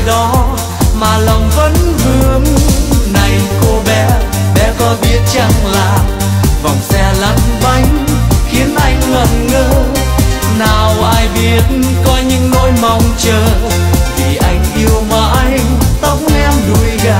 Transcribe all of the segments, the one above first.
đó mà lòng vẫn vương. Này cô bé, bé có biết chăng là vòng xe lăn bánh khiến anh ngẩn ngơ. Nào ai biết có những nỗi mong chờ, vì anh yêu mãi tóc em đuôi gà.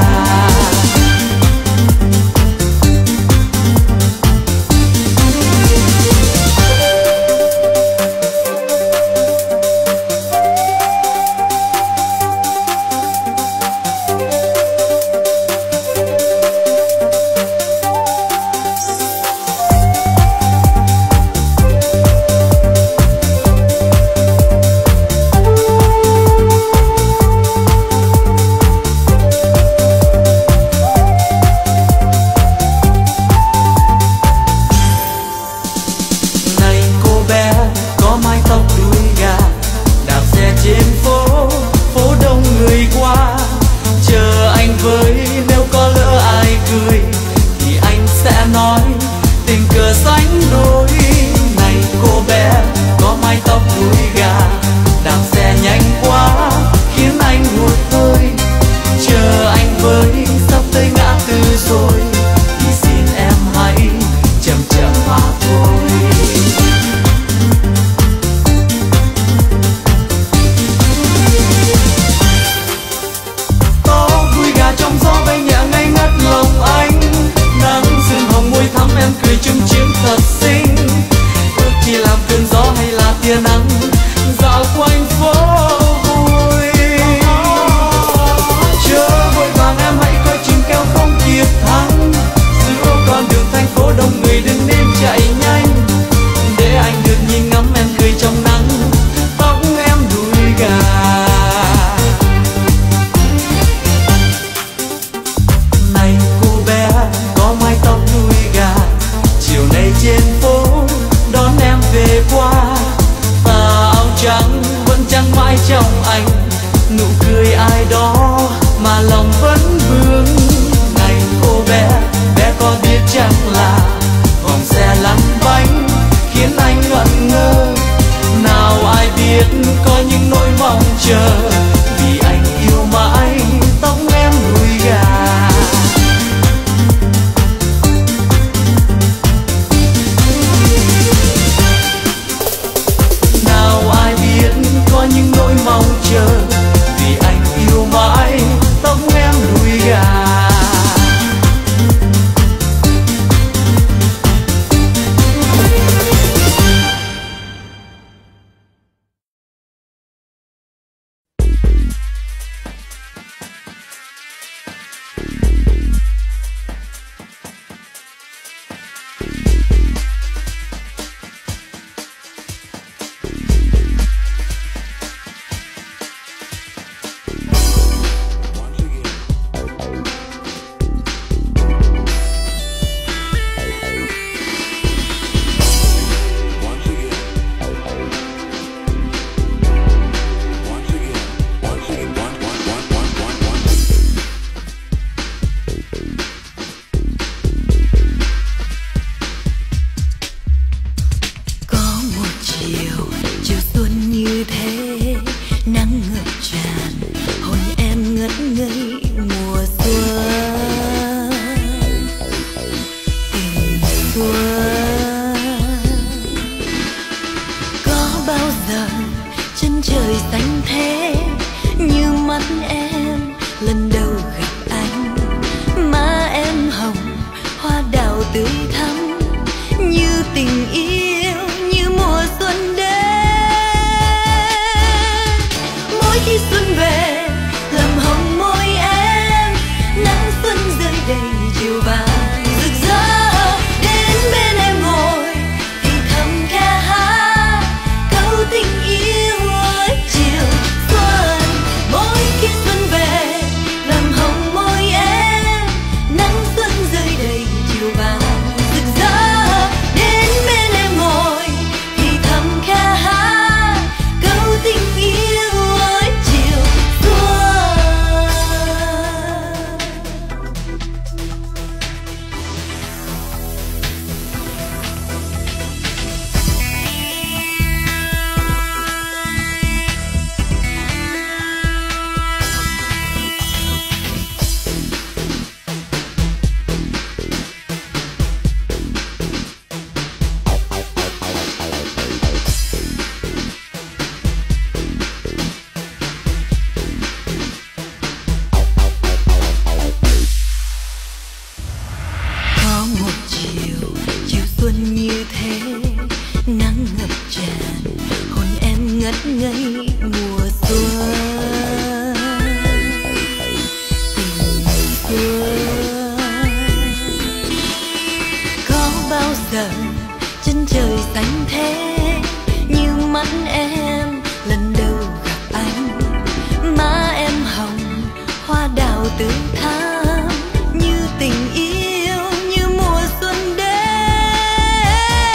tự tham như tình yêu như mùa xuân đến.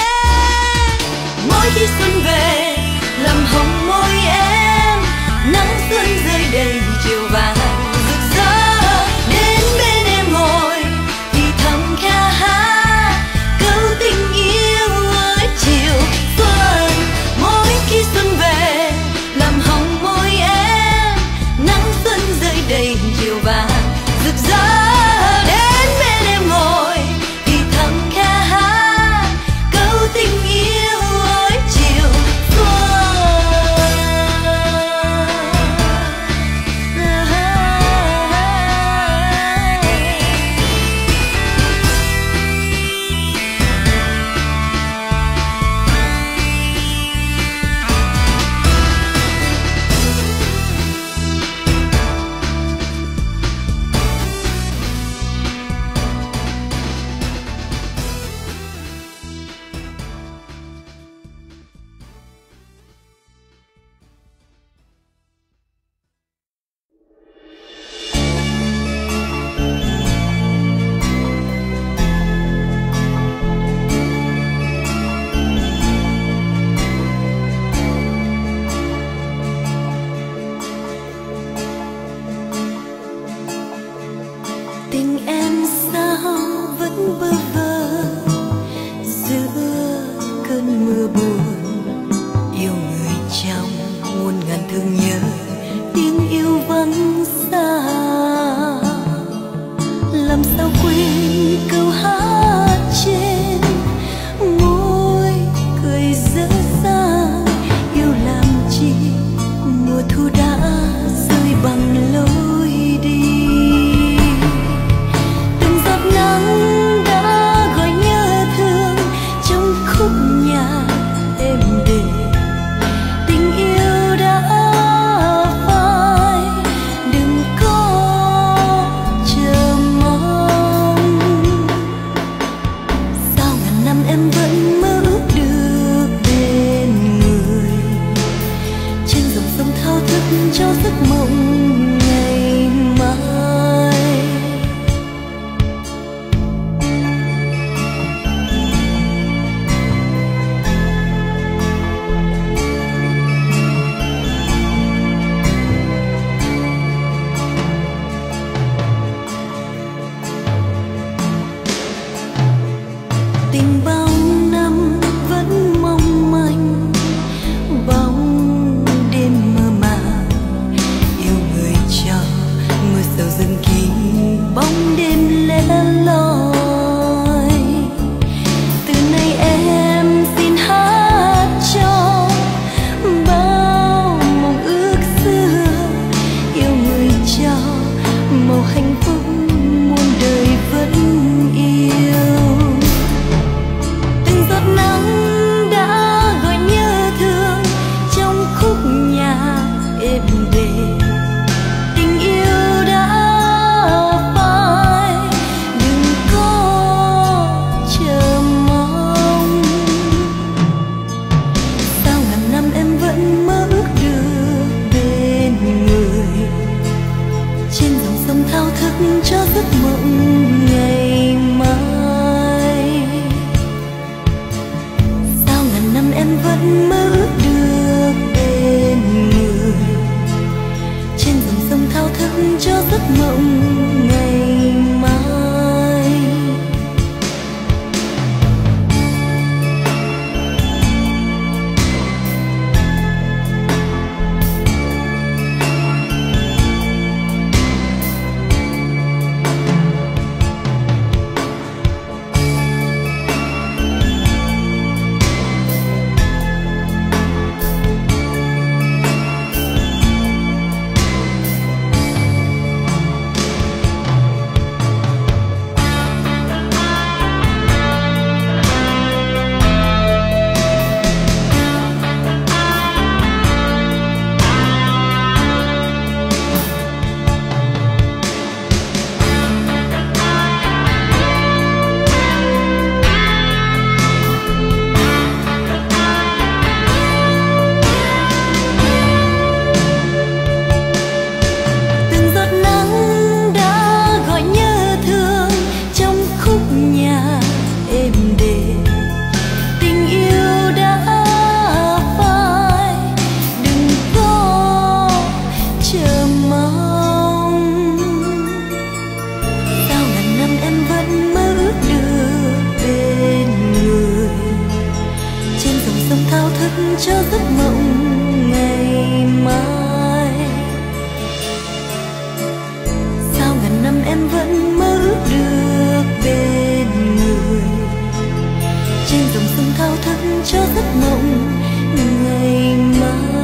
Mỗi khi xuân về làm hồng môi em, nắng xuân rơi đầy chiều vàng rực rỡ. Đến bên em ngồi thì thầm ca hát câu tình yêu ở chiều xuân. Mỗi khi xuân về làm hồng môi em, nắng xuân rơi đầy chiều vàng rực rỡ. Đến bên em ngồi thì thầm ca hát câu tình yêu ở chiều xuân. Tình em sao vẫn bơ vơ giữa cơn mưa buồn. Yêu người trong muôn ngàn thương nhớ, tiếng yêu vắng xa. Làm sao quên câu hát trên môi cười dở dang. Yêu làm chi mùa thu đã rơi bằng lối đi. Nắng đã gọi nhớ thương trong khúc nhạc êm đềm. Tình yêu đã phai, đừng có chờ mong. Sao ngàn năm em vẫn mơ ước được bên người, trên dòng sông thao thức cho giấc mộng ngày mai. Tình bao năm vẫn mong manh, bóng đêm mơ màng. Yêu người cho mưa sầu rừng kín, bóng đêm lẻ loi. Từ nay em xin hát cho bao mong ước xưa. Yêu người cho màu hạnh phúc muôn đời vẫn yêu. Nắng đã gọi nhớ thương trong khúc nhạc êm đềm. Tình yêu đã phai, đừng có chờ mong. Sao ngàn năm em vẫn mơ ước được bên người, trên dòng sông thao thức cho giấc mộng ngày mai. Năm em vẫn mơ ước được bên người, trên dòng sông thao thức cho giấc mộng ngày mai. cho giấc mộng ngày mai. Sao ngàn năm em vẫn mơ ước được bên người, trên dòng sông thao thức cho giấc mộng ngày mai.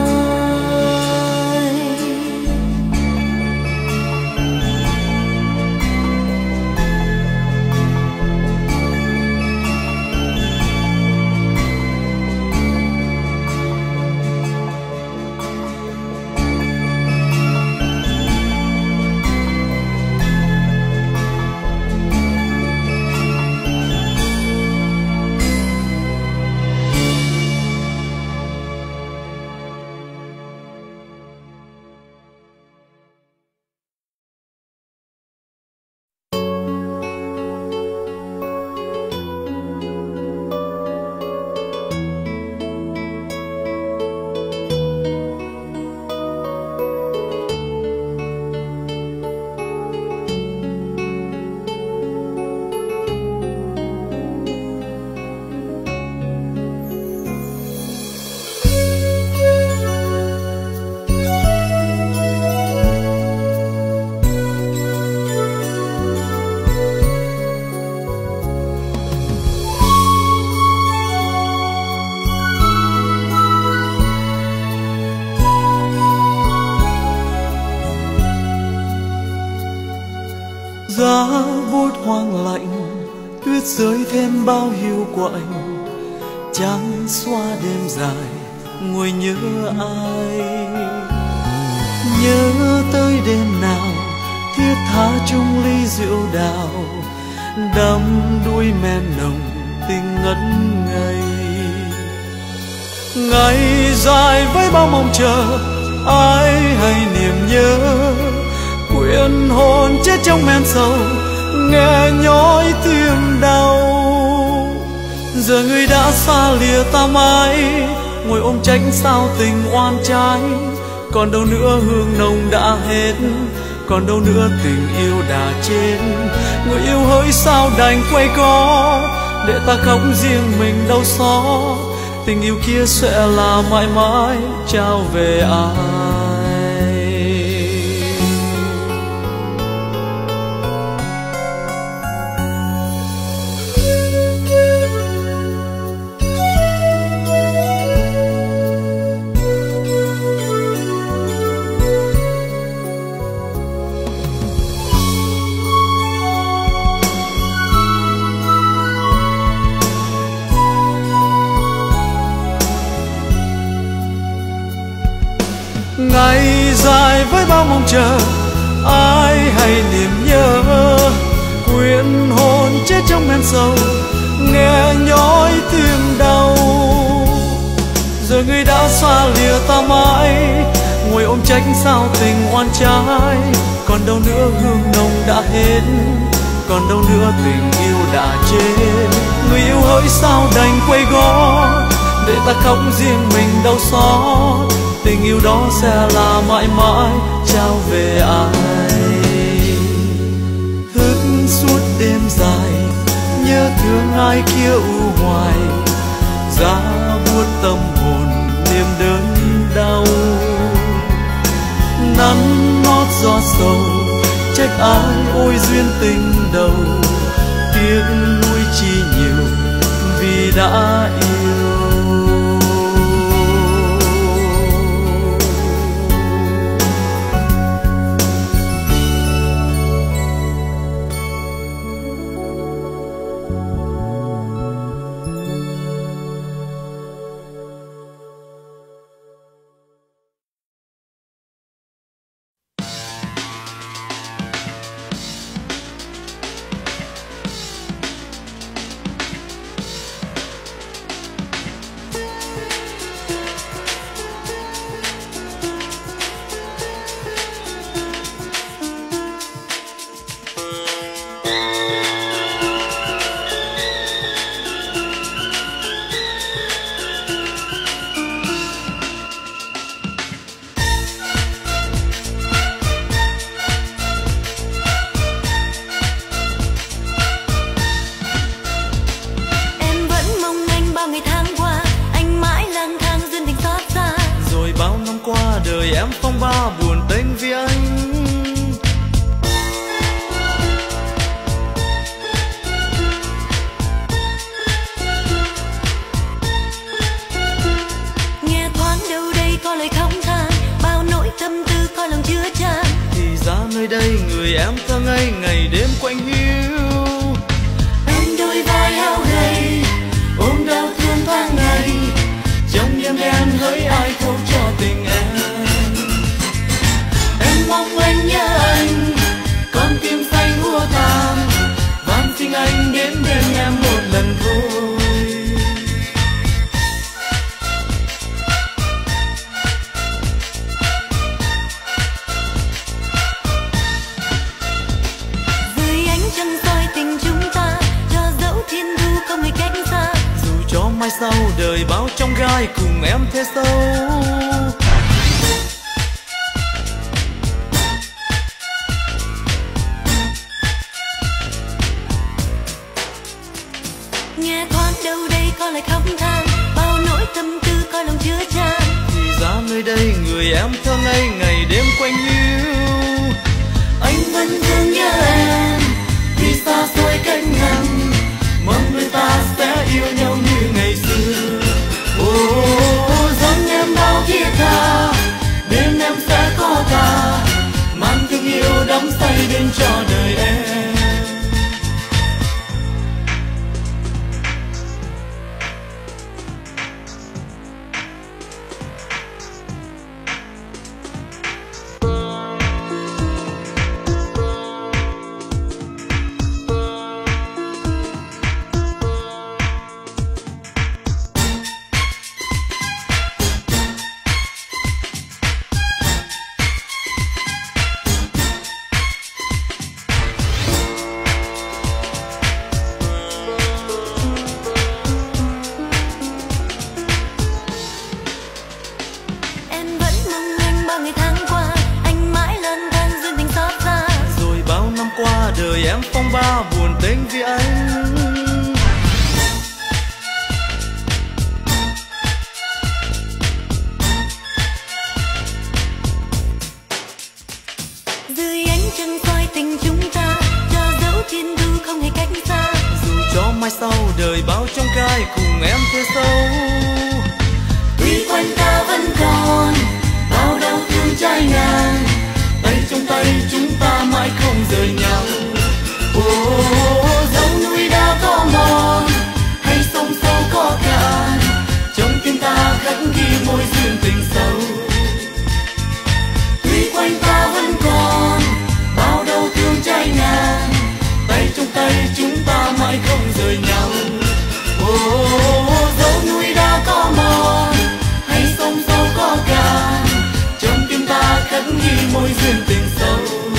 Giá bút hoang lạnh, tuyết rơi thêm bao hiu quạnh, trắng xóa đêm dài ngồi nhớ ai. Nhớ tới đêm nào thiết tha chung ly rượu đào, đắm đuôi men nồng tình ngất ngây. Ngày dài với bao mong chờ, ai hay niềm nhớ, quyện hồn chết trong men sầu, nghe nhói tim đau. Giờ người đã xa lìa ta mãi, ngồi ôm trách sao tình oan trái. Còn đâu nữa hương nồng đã hết, còn đâu nữa tình yêu đã chết. Người yêu hỡi sao đành quay có, để ta khóc riêng mình đau xót. Tình yêu kia sẽ là mãi mãi trao về ai. Ngày dài với bao mong chờ, ai hay niềm nhớ, quyện hồn chết trong men sầu, nghe nhói tim đau. Giờ người đã xa lìa ta mãi, ngồi ôm trách sao tình oan trái. Còn đâu nữa hương nồng đã hết, còn đâu nữa tình yêu đã chết. Người yêu hỡi sao đành quay gót, để ta khóc riêng mình đau xót. Tình yêu đó sẽ là mãi mãi trao về ai. Thức suốt đêm dài, nhớ thương ai kia u hoài, giá buốt tâm hồn niềm đớn đau. Nắn nót gió sầu, trách ai ôi duyên tình đầu, tiếc nuối chi nhiều vì đã yêu. nơi đây người em thơ ngây ngày đêm quạnh hiu. Em đôi vai hao gầy ôm đau thương tháng ngày, trong đêm đen hỡi ai thấu cho tình em. Em mong anh nhớ anh, con tim say hua than, van xin anh đến bên em một lần thôi. Dưới ánh trăng soi tình chúng ta, cho dẫu thiên thu không hề cách xa, dù cho mai sau đời bao trong gai cùng em thế sâu. Nghe thoáng đâu đây có lời khóc than, bao nỗi tâm tư coi lòng chứa chan. Thì ra nơi đây người em thơ ngây ngày đêm quạnh hiu. Anh vẫn thương nhớ em, vì xa xôi cách ngăn, mong người ta sẽ yêu nhau như ngày xưa. Dâng em bao thiết tha, bên em sẽ có ta, mang thương yêu đắm say đến cho đời em. Đời em phong ba buồn tênh vì anh. Dưới ánh trăng soi tình chúng ta, cho dẫu thiên thu không hề cách xa, dù cho mai sau đời bao trong gai cùng em thế sâu. tuy quanh ta vẫn còn bao đau thương trái ngang, tay trong tay chúng ta mãi không rời nhau. dẫu núi đã có mòn hay sông sâu có cạn, trong tim ta khắc ghi mối duyên tình sâu. tuy quanh ta vẫn còn bao đau thương trái ngang, tay trong tay chúng ta mãi không rời nhau. dẫu núi đã có mòn hay sông sâu có cạn, trong tim ta khắc ghi mối duyên tình sâu.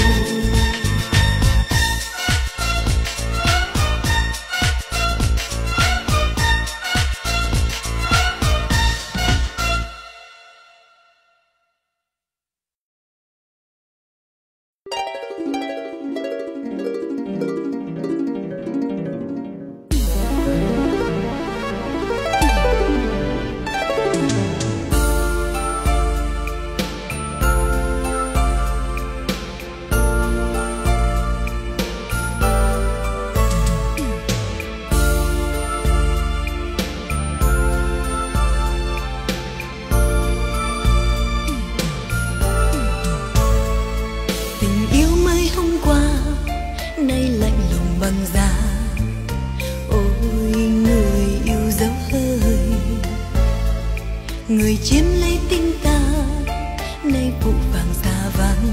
người chiếm lấy tình ta nay vụ vàng xa vắng.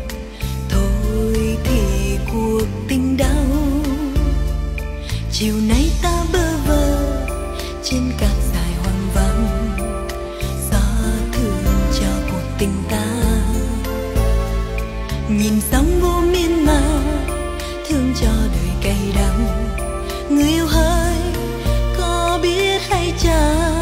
Thôi thì cuộc tình đau chiều nay ta bơ vơ trên cát dài hoang vắng, xót thương cho cuộc tình ta. Nhìn sóng vô miên man thương cho đời cay đắng, người yêu hỡi có biết hay chăng?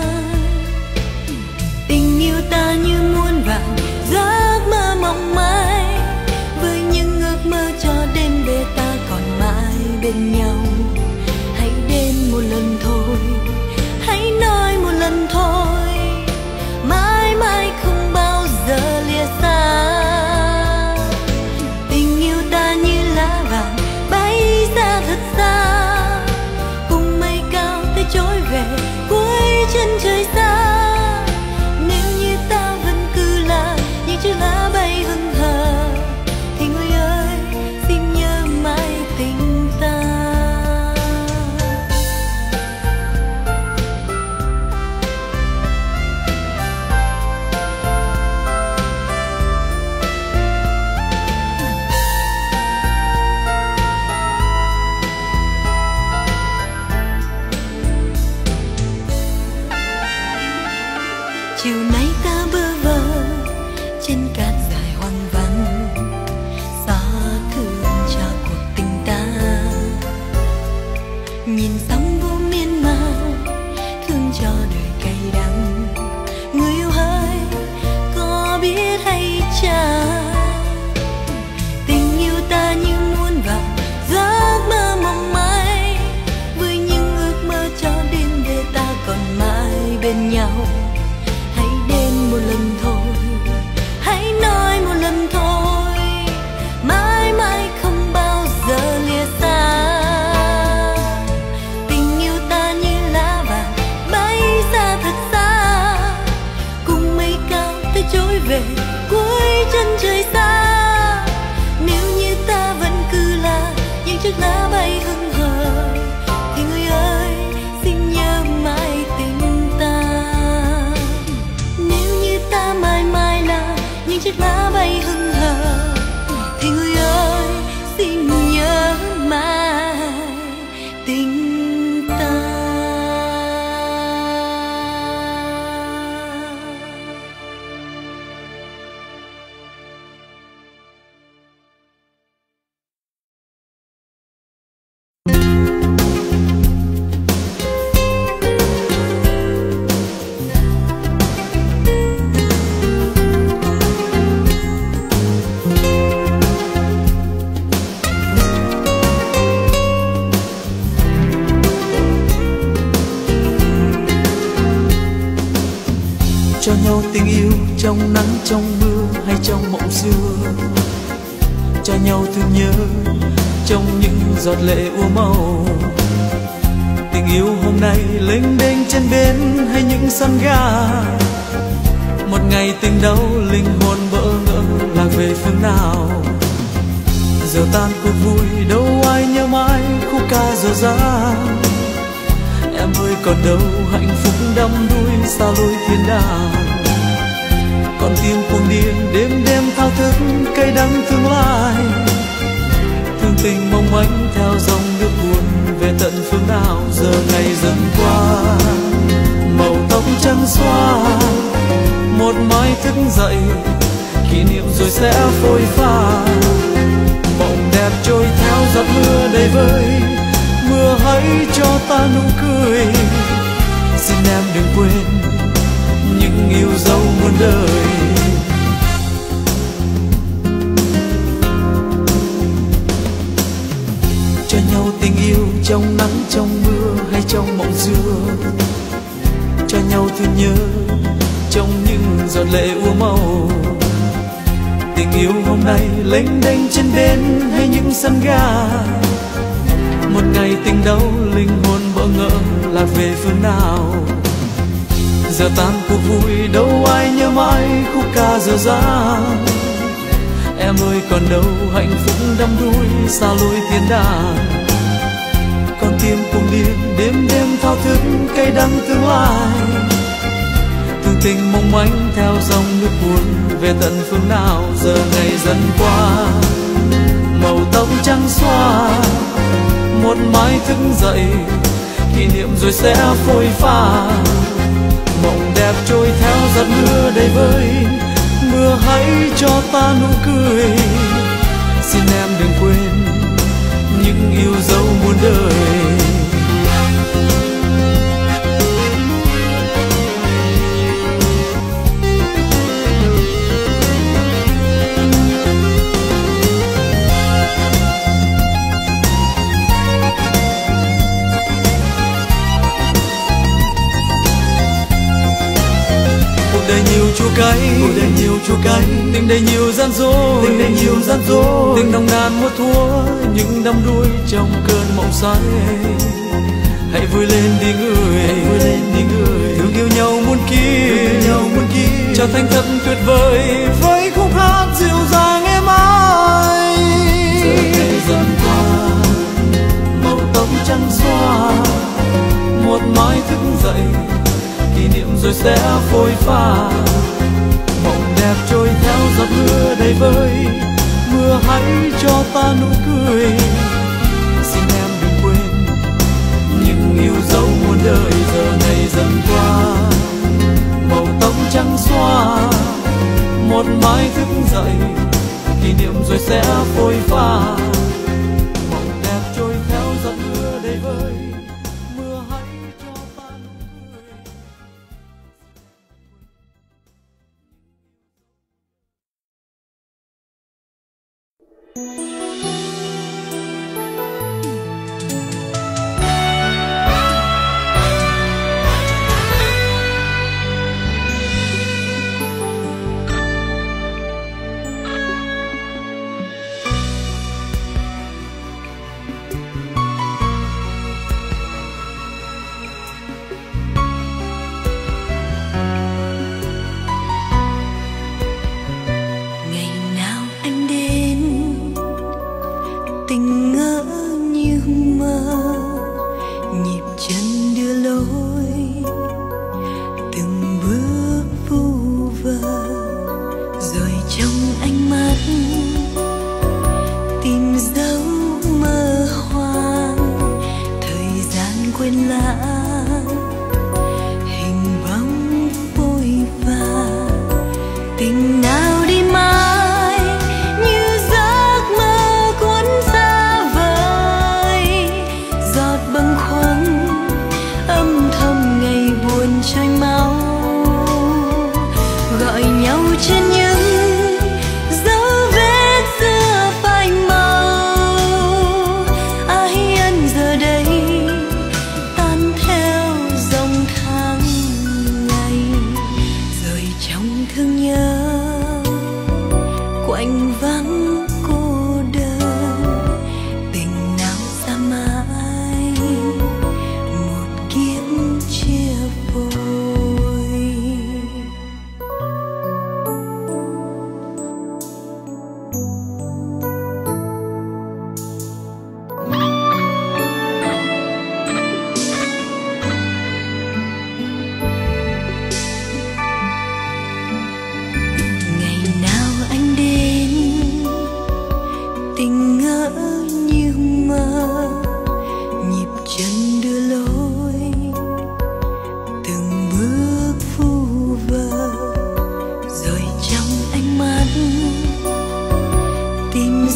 Tình yêu ta như muôn vàn giấc mơ mộng mãi, với những ước mơ cho đêm về ta còn mãi bên nhau. Hãy đến một lần thôi, hãy nói một lần thôi, mãi mãi không bao giờ lìa xa. Tình yêu ta như lá vàng bay ra thật xa, cùng cho nhau thương nhớ trong những giọt lệ úa màu. Tình yêu hôm nay lênh đênh trên bến hay những sân ga, một ngày tình đau linh hồn bỡ ngỡ lạc về phương nào. Giờ tan cuộc vui đâu ai nhớ mãi khúc ca dở dang. Em ơi còn đâu hạnh phúc đắm đuối xa lối thiên đàng. Con tim cuồng điên đêm đêm thao thức cay đắng tương lai. Thương tình mong manh theo dòng nước buồn về tận phương nào. Giờ ngày dần qua màu tóc trắng xóa, một mai thức dậy kỷ niệm rồi sẽ phôi pha. Mộng đẹp trôi theo giọt mưa đầy vơi, mưa hãy cho ta nụ cười. Xin em đừng quên những yêu dấu muôn đời. Cho nhau tình yêu trong nắng trong mưa hay trong mộng xưa, cho nhau thương nhớ trong những giọt lệ úa màu. Tình yêu hôm nay lênh đênh trên bến hay những sân ga, một ngày tình đau linh hồn bỡ ngỡ lạc về phương nào. Giờ tan cuộc vui đâu ai nhớ mãi khúc ca dở dang. Em ơi còn đâu hạnh phúc đắm đuối xa lối thiên đàng. Con tim cuồng điên đêm đêm thao thức cay đắng tương lai. Thương tình mong manh theo dòng nước buồn về tận phương nào. Giờ ngày dần qua màu tóc trắng xóa, một mai thức dậy kỷ niệm rồi sẽ phôi pha. Mộng đẹp trôi theo giọt mưa đầy vơi, mưa hãy cho ta nụ cười. Xin em đừng quên những yêu dấu muôn đời. Đời nhiều chua cay, cuộc đời nhiều chua cay, tình đầy nhiều gian dối, tình đầy nhiều gian dối, tình nồng nàn mua thua những đắm đuối trong cơn mộng say. Hãy vui lên đi người, hãy vui lên đi người, thương yêu nhau muôn kiếp, trở thành thật tuyệt vời với khúc hát dịu dàng êm ái. Giờ ngày dần qua màu tóc trắng xóa, một mai thức dậy kỷ niệm rồi sẽ phôi pha. Mộng đẹp trôi theo giọt mưa đầy vơi, mưa hãy cho ta nụ cười. Xin em đừng quên những yêu dấu muôn đời. Giờ ngày dần qua màu tóc trắng xóa, một mai thức dậy kỷ niệm rồi sẽ phôi pha. Mộng đẹp trôi theo giọt mưa đầy vơi, mưa hãy cho ta nụ cười.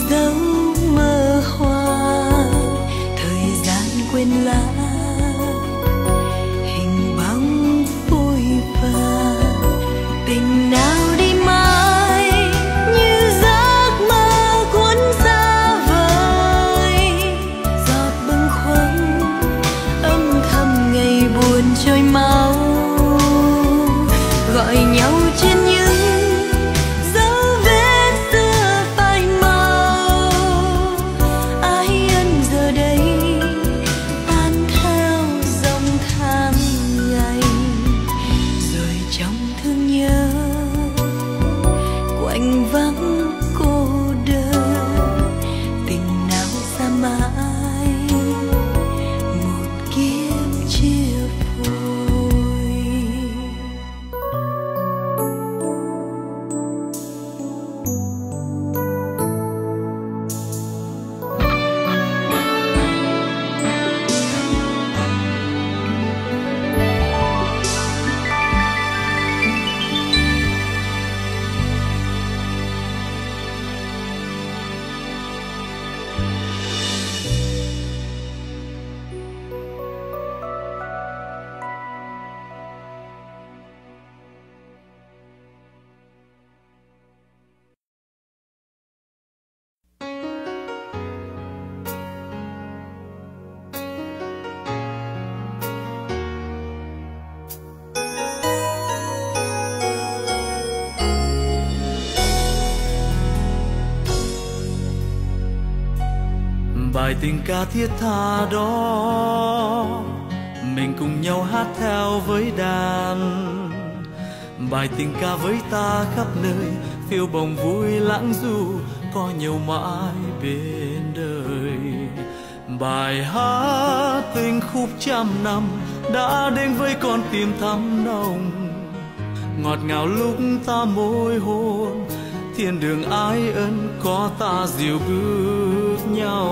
dấu mơ hoa, thời gian quên lãng hình bóng phôi pha. Tình nào đi mãi như giấc mơ cuốn xa vời, giọt bâng khuâng âm thầm ngày buồn trôi mau, gọi nhau trên những dấu vết xưa phai màu. Ái ân giờ đây tan theo dòng tháng ngày, rồi trong thương nhớ quạnh vắng cô đơn. Tình nào xa mãi một kiếp chia phôi. Bài tình ca thiết tha đó mình cùng nhau hát theo với đàn. Bài tình ca với ta khắp nơi phiêu bồng vui lãng du có nhau mãi bên đời. Bài hát tình khúc trăm năm đã đến với con tim thắm nồng, ngọt ngào lúc ta môi hôn thiên đường ái ân có ta dìu bước nhau.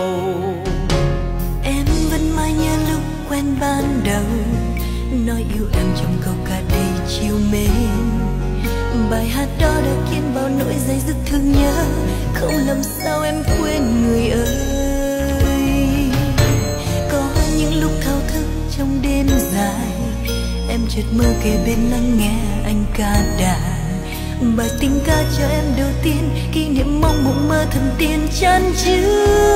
Em vẫn mãi nhớ lúc quen ban đầu, nói yêu em trong câu ca đầy chiều mến. Bài hát đó đã khiến bao nỗi dây dứt thương nhớ, không làm sao em quên người ơi. Có những lúc thao thức trong đêm dài, em chợt mơ kề bên lắng nghe anh ca đàn. Bài tình ca cho em đầu tiên, kỷ niệm mong mộng mơ thần tiên chan chứa.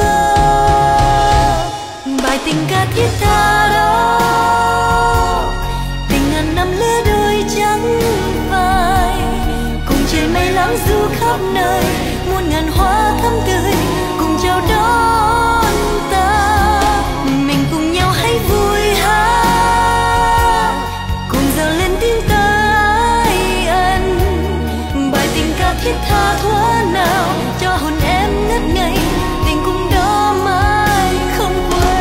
Bài tình ca thiết tha đó, tình ngàn năm lứa đôi trắng phai, cùng trời mây lãng du khắp nơi, muôn ngàn hoa thắm tươi cùng chào đón ta. Mình cùng nhau hãy vui hát, cùng gieo lên tiếng ta ái ân. Bài tình ca thiết tha thuở nào cho hồn em ngất ngây, tình cùng đó mãi không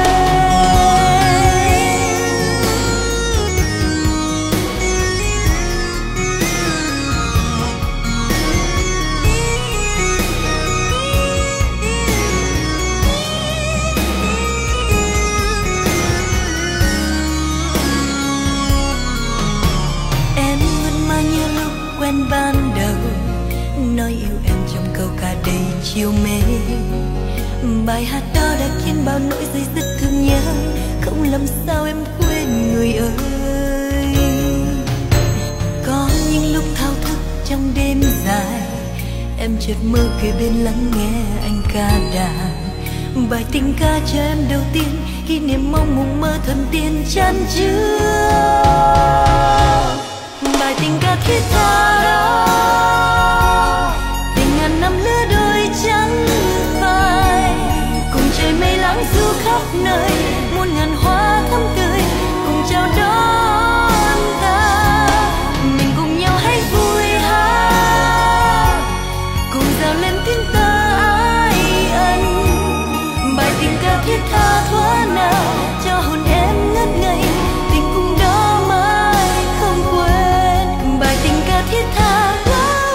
quen ban đầu, nói yêu em trong câu ca đầy chiều mến. Bài hát đó đã khiến bao nỗi dây dứt thương nhớ, không làm sao em quên người ơi. Có những lúc thao thức trong đêm dài, em chợt mơ kề bên lắng nghe anh ca đàn. Bài tình ca cho em đầu tiên, kỷ niệm mong mộng mơ thần tiên chan chứa. Bài tình ca thiết tha đó, tình ngàn năm lứa đôi trắng phai, cùng trời mây lãng du khắp nơi, muôn ngàn hoa thắm tươi cùng chào đón ta. Mình cùng nhau hãy vui hát, cùng reo lên tiếng ta ái ân. Bài tình ca thiết tha thuở nào cho hồn em ngất ngây, tình cùng đó mãi không quên. Bài tình ca thiết tha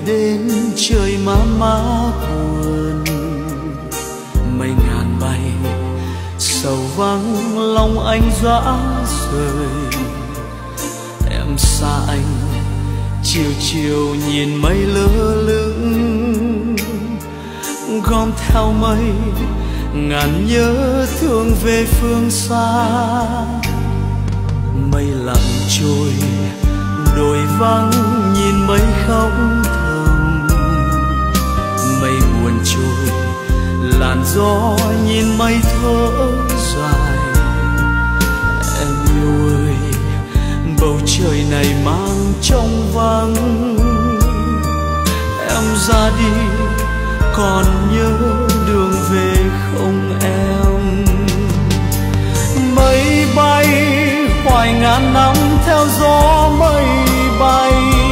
đến trời má má buồn. Mây ngàn bay sầu vắng lòng anh dã rời. Em xa anh chiều chiều nhìn mây lơ lửng, gom theo mây ngàn nhớ thương về phương xa. Mây lặng trôi đồi vắng nhìn mây khóc thầm. Mây buồn trôi làn gió nhìn mây thở dài. Em yêu ơi, bầu trời này mang trong vắng. Em ra đi còn nhớ đường về không em? Mây bay hoài ngàn năm theo gió mây bay.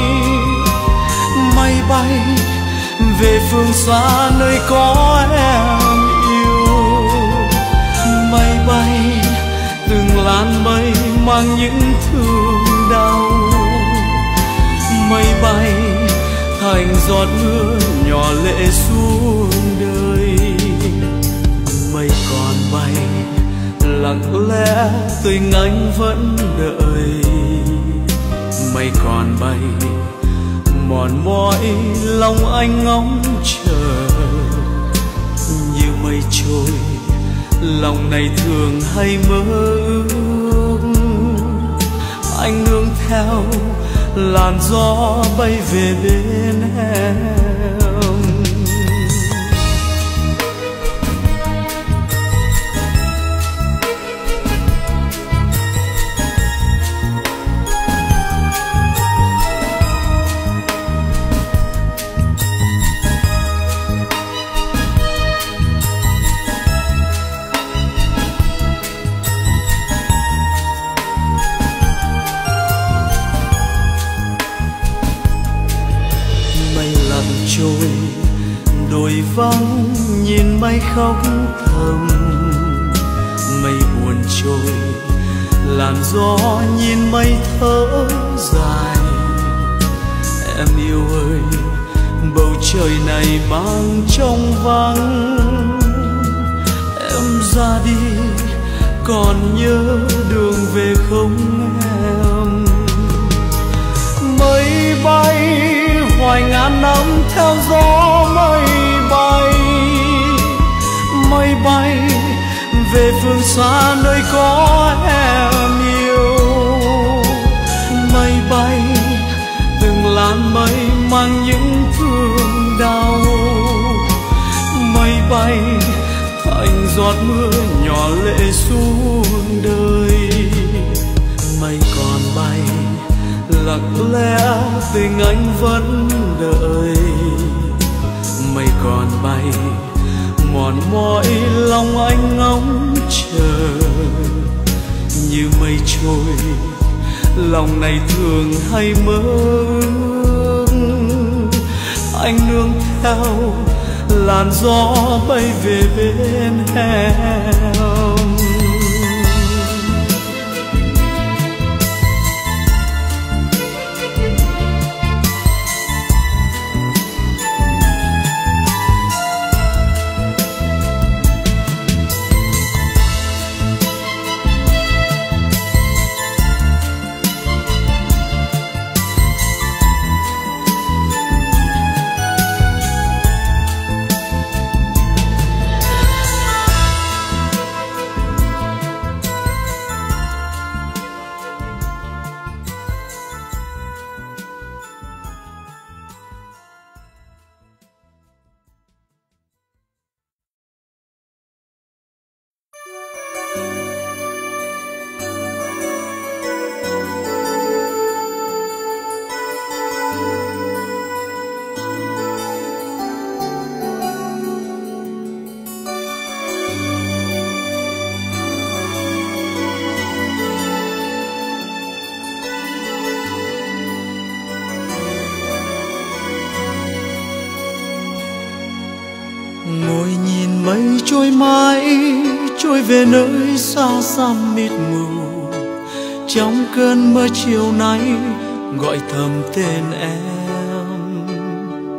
Mây bay về phương xa nơi có em yêu. Mây bay từng làn mây mang những thương đau. Mây bay thành giọt mưa nhỏ lệ xuống đời. Mây còn bay lặng lẽ tình anh vẫn đợi. Mây còn bay mòn mỏi lòng anh ngóng chờ. Như mây trôi lòng này thường hay mơ ước. Anh nương theo làn gió bay về bên em. Trôi đồi vắng nhìn mây khóc thầm. Mây buồn trôi làn gió nhìn mây thở dài. Em yêu ơi, bầu trời này mang trong vắng. Em ra đi còn nhớ đường về không em? Mây bay hoài ngàn năm theo gió mây bay. Mây bay về phương xa nơi có em yêu. Mây bay từng làn mây mang những thương đau. Mây bay thành giọt mưa nhỏ lệ xuống đời. Mây còn bay lặng lẽ tình anh vẫn đợi. Mây còn bay mòn mỏi lòng anh ngóng chờ. Như mây trôi lòng này thường hay mơ ước. Anh nương theo làn gió bay về bên em. Ngồi nhìn mây trôi mãi, trôi về nơi xa xăm mịt mù. Trong cơn mơ chiều nay gọi thầm tên em.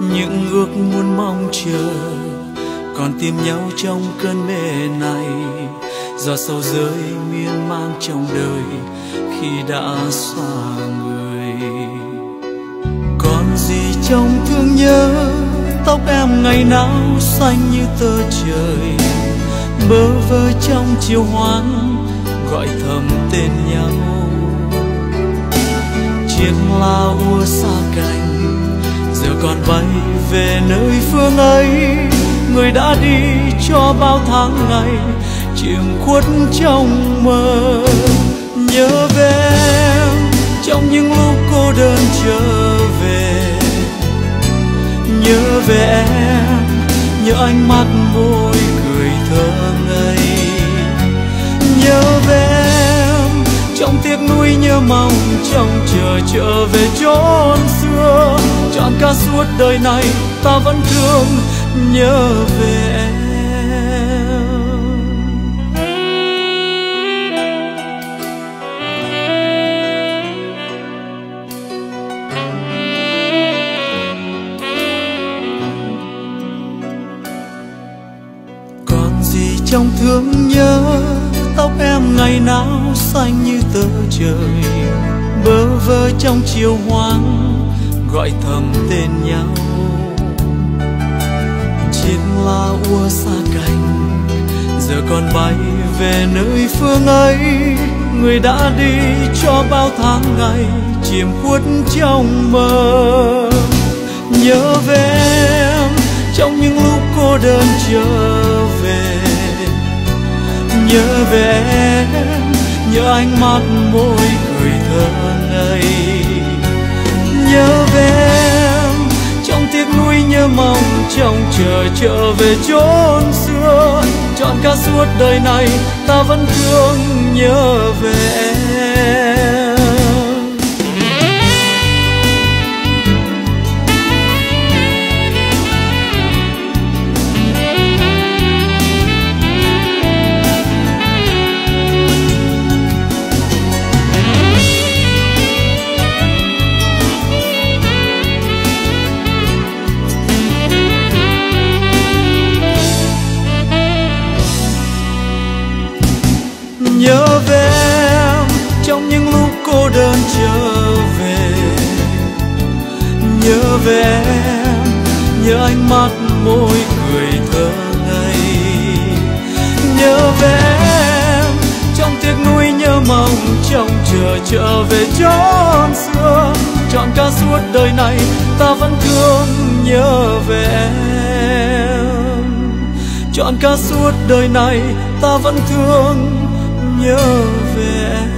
những ước muốn mong chờ còn tìm nhau trong cơn mê này. Giọt sầu rơi miên man trong đời khi đã xa người. Còn gì trong thương nhớ, tóc em ngày nào xanh như tơ trời, bơ vơ trong chiều hoang gọi thầm tên nhau. Chiếc lá úa xa cánh giờ còn bay về nơi phương ấy, người đã đi cho bao tháng ngày chìm khuất trong mơ. Nhớ về em trong những lúc cô đơn trở về, nhớ về em, nhớ ánh mắt môi cười thơ ngây. Nhớ về em trong tiếc nuối nhớ mong trong chờ trở về chốn xưa. Trọn cả suốt đời này ta vẫn thương nhớ về em. Còn gì trong thương nhớ, tóc em ngày nào xanh như tơ trời, bơ vơ trong chiều hoang gọi thầm tên nhau. Chiếc lá úa xa cánh giờ còn bay về nơi phương ấy, người đã đi cho bao tháng ngày chìm khuất trong mơ. Nhớ về em trong những lúc cô đơn trở về, nhớ về em, nhớ ánh mắt môi cười thơ ngây. Nhớ về em trong tiếc nuối nhớ mong trong chờ trở về chốn xưa. Trọn cả suốt đời này ta vẫn thương nhớ về em. Nhớ về em trong những lúc cô đơn trở về, nhớ về em, nhớ ánh mắt môi cười thơ ngây. Nhớ về em trong tiếc nuối nhớ mong trong chờ trở về chốn xưa. Trọn cả suốt đời này ta vẫn thương nhớ về em. Trọn cả suốt đời này ta vẫn thương nhớ về em.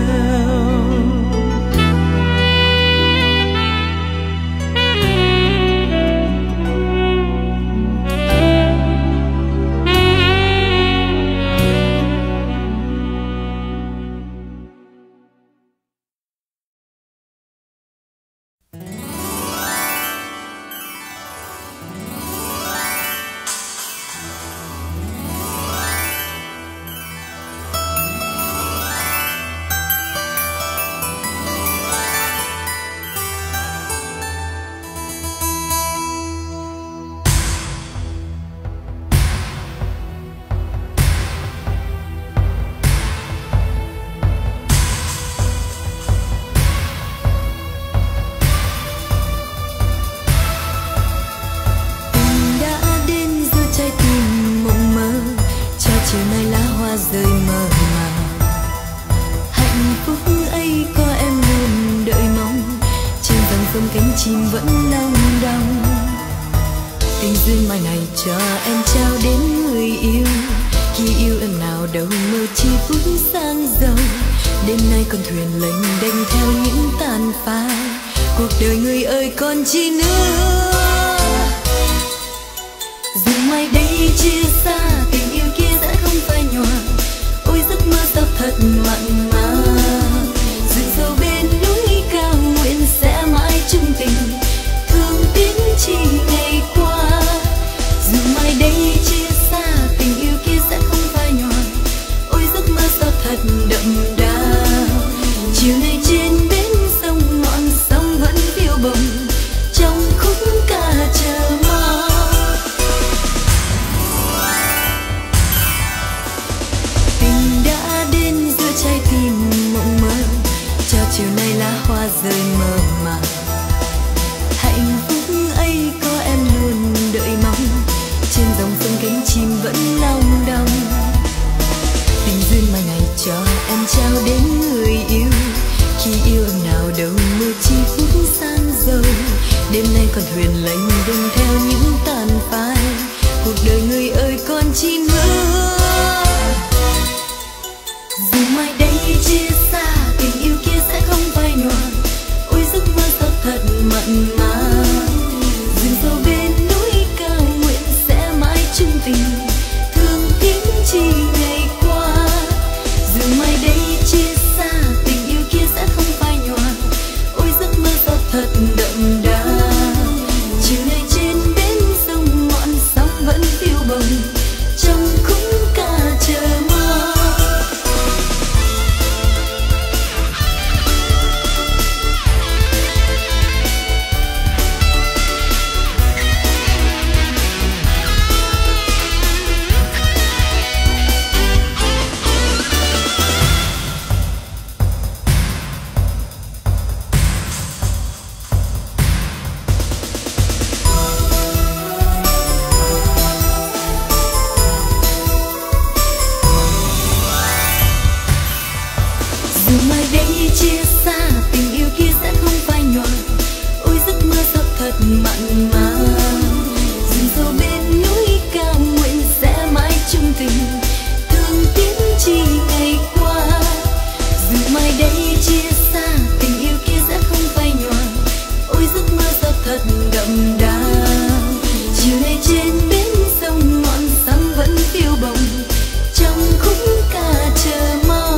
chim vẫn long đong. Tình duyên mai này cho em trao đến người yêu, khi yêu em nào đâu mơ chi phút sang giàu. Đêm nay con thuyền lênh đênh theo những tàn phai, cuộc đời người ơi còn chi nữa. Dù mai đây chia xa, tình yêu kia đã không phai nhòa. Ôi giấc mơ sao thật mặn mà, rừng sâu bên núi cao nguyện sẽ mãi chung tình, thương tiếng chỉ ngày qua. Dù mai đây chia xa, tình yêu kia sẽ không phai nhòa. Ôi giấc mơ sao thật đậm đà. Chiều nay trên bến sông ngọn sóng vẫn phiêu bồng trong khúc ca trà. cho em trao đến người yêu. Khi yêu nào đâu mưa chi phút san dầu, đêm nay còn thuyền lênh đênh theo những tàn phai. Cuộc đời người ơi còn chi nữa, dù mai đây chia xa tình yêu kia sẽ không phai nhòa. Ôi giấc mơ sao thật mặn mà, rừng sâu bên núi cao nguyện sẽ mãi chung tình, thương tiếng chi ngày qua. Dù mai đây chia xa tình yêu kia sẽ không phai nhòa. Ôi giấc mơ sao thật đậm đà, chiều nay trên bến sông ngọn sóng vẫn phiêu bồng trong khung ca chờ mong. Chia xa tình yêu kia sẽ không phai nhòa. Ôi giấc mơ sao thật mặn mà, rừng sâu bên núi cao nguyện sẽ mãi chung tình, thương tiếng chi ngày qua. Dù mai đây chia xa tình yêu kia sẽ không phai nhòa. Ôi giấc mơ sao thật đậm đà, chiều nay trên bến sông ngọn sóng vẫn phiêu bồng trong khúc ca chờ mong.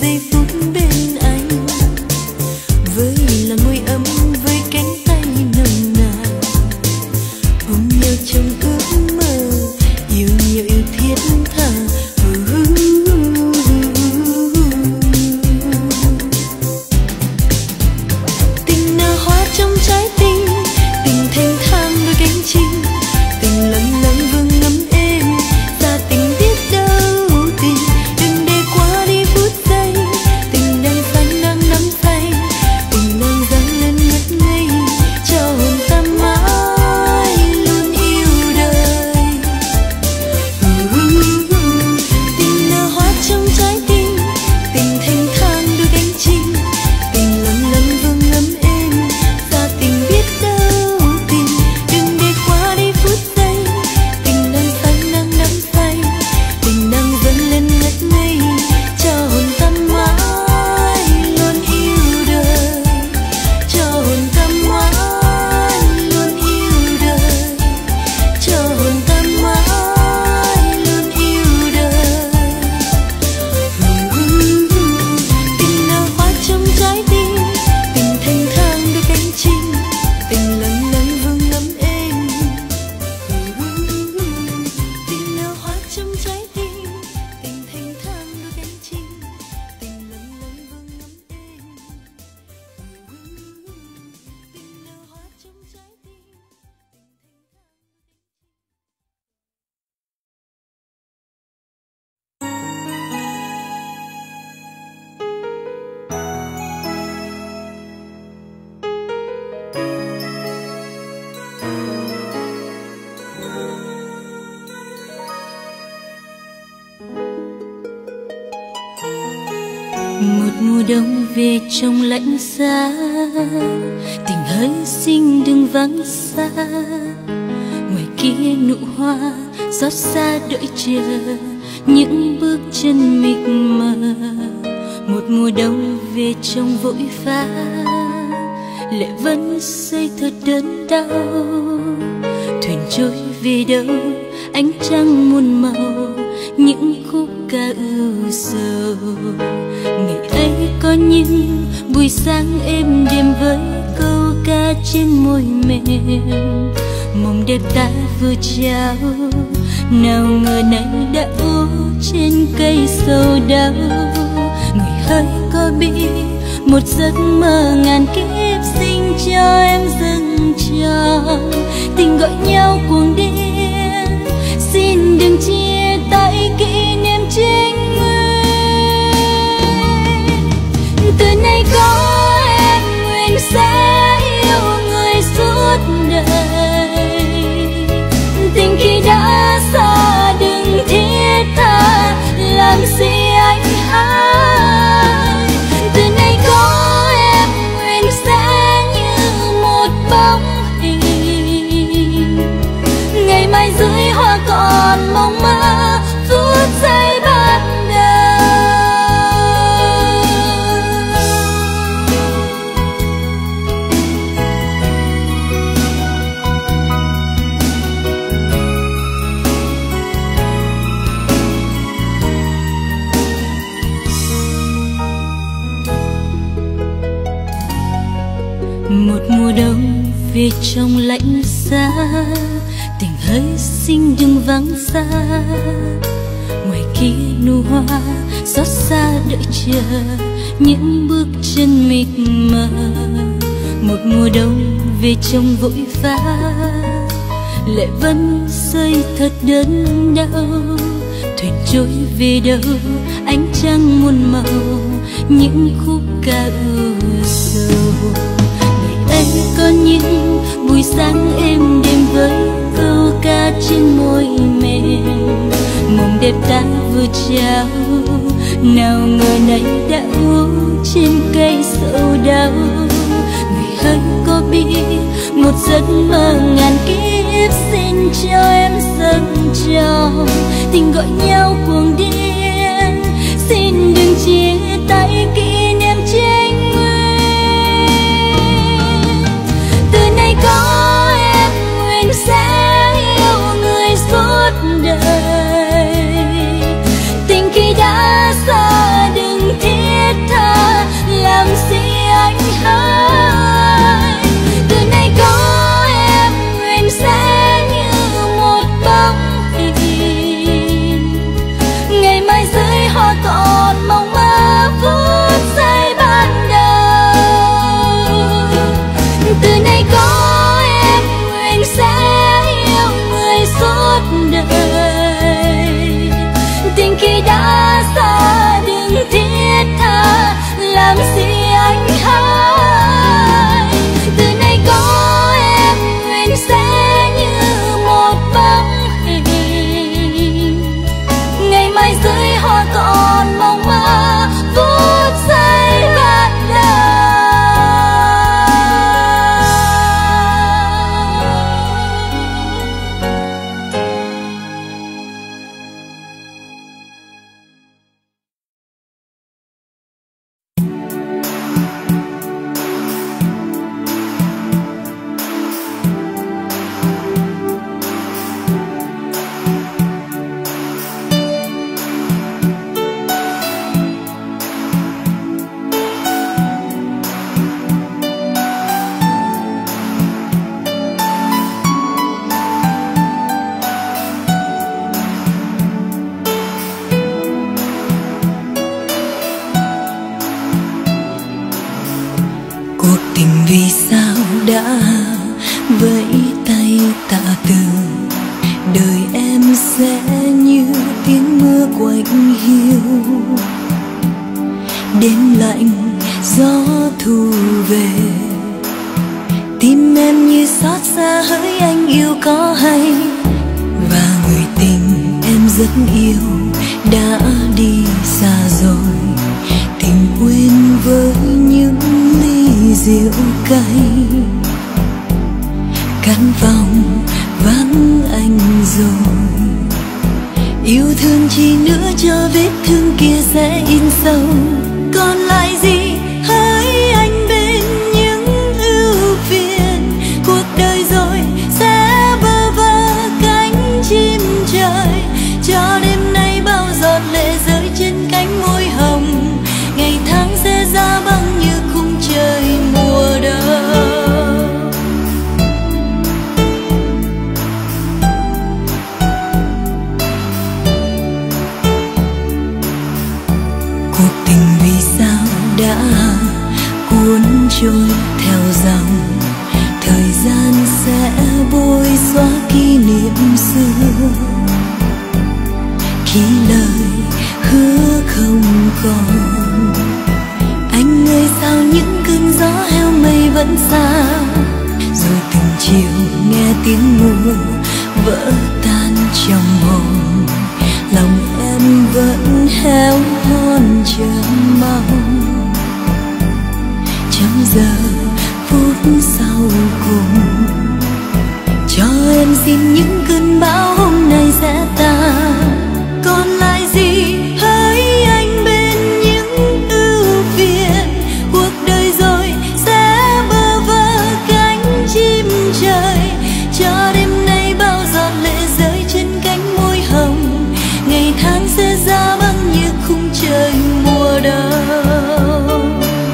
với là môi ấm với cánh tay nồng mùa đông về trong lạnh giá, tình hỡi xin đừng vắng xa. Ngoài kia nụ hoa xót xa đợi chờ những bước chân mịt mờ. Một mùa đông về trong vội vã, lệ vẫn rơi thật đớn đau. Thuyền trôi về đâu ánh trăng muôn màu, những khúc ca ưu sầu. Ngày ấy có những buổi sáng êm đềm với câu ca trên môi mềm. Mộng đẹp ta vừa trao, nào ngờ nay đã úa trên cây sầu đau. Người hỡi có biết một giấc mơ ngàn kiếp sinh cho em dâng trao. Tình gọi nhau cuồng điên, xin đừng chia tay kỷ niệm chính nguyên. Từ nay có em nguyện sẽ yêu người suốt đời. Tình khi đã xa đừng thiết tha, làm gì anh hai. Từ nay có em nguyện sẽ như một bóng hình, ngày mai dưới hoa còn mong mơ phút giây ban một mùa đông về trong lạnh giá, tình hỡi xin đừng vắng xa. Ngoài kia nụ hoa xót xa đợi chờ những bước chân mịt mờ. Một mùa đông về trong vội vã, lệ vẫn rơi thật đớn đau. Thuyền trôi về đâu ánh trăng muôn màu, những khúc ca ưu sầu. Ngày ấy có những buổi sáng êm đềm với câu ca trên môi mềm. Mộng đẹp ta vừa trao, nào ngờ nay đã úa trên cây sầu đau. Người hỡi có biết một giấc mơ ngàn kiếp xin cho em dâng trao. Tình gọi nhau cuồng điên, xin đừng chia tay kỷ niệm chính nguyên. Từ nay có em nguyện sẽ yêu người suốt đời. Tình khi đã xa đừng thiết tha, làm gì anh hai. Từ nay có em nguyện sẽ như một bóng hình, ngày mai dưới hoa còn mong mơ phút giây ban đầu. Từ nay có em nguyện sẽ yêu người suốt đời. Tình khi đã xa đừng thiết tha, làm gì anh hai. Từ nay có em nguyện sẽ như một bóng hình, ngày mai dưới hoa còn mong mơ phút giây ban đầu. Cuộc tình vì sao đã vẫy tay tạ từ. Đời em sẽ như tiếng mưa quạnh hiu, đêm lạnh gió thu về. Tim em như xót xa hỡi anh yêu có hay. Và người tình em rất yêu đã đi xa rồi, tìm quên rượu cay. Căn phòng vắng anh rồi, yêu thương chi nữa cho vết thương kia sẽ in sâu. Còn lại gì hỡi anh bên những ưu phiền, cuộc đời rồi sẽ bơ vơ cánh chim trời. Cho đêm nay bao giọt lệ rơi trên cánh môi hồng, ngày tháng sẽ ra băng như khung trời mùa đông. Cuộc tình vì sao đã cuốn trôi theo dòng, thời gian sẽ bôi xóa kỷ niệm xưa. Khi lời hứa không còn, anh ơi sao những cơn gió heo mây vẫn xa. Rồi từng chiều nghe tiếng mưa vỡ tan trong hồn, lòng em vẫn héo hon chờ mong. Trong giờ phút sau cùng, cho em xin những cơn bão hôm nay sẽ tan. Còn lại gì hỡi anh bên những ưu phiền, cuộc đời rồi sẽ bơ vơ cánh chim trời. Cho đêm nay bao giọt lệ rơi trên cánh môi hồng, ngày tháng sẽ ra băng như khung trời mùa đông.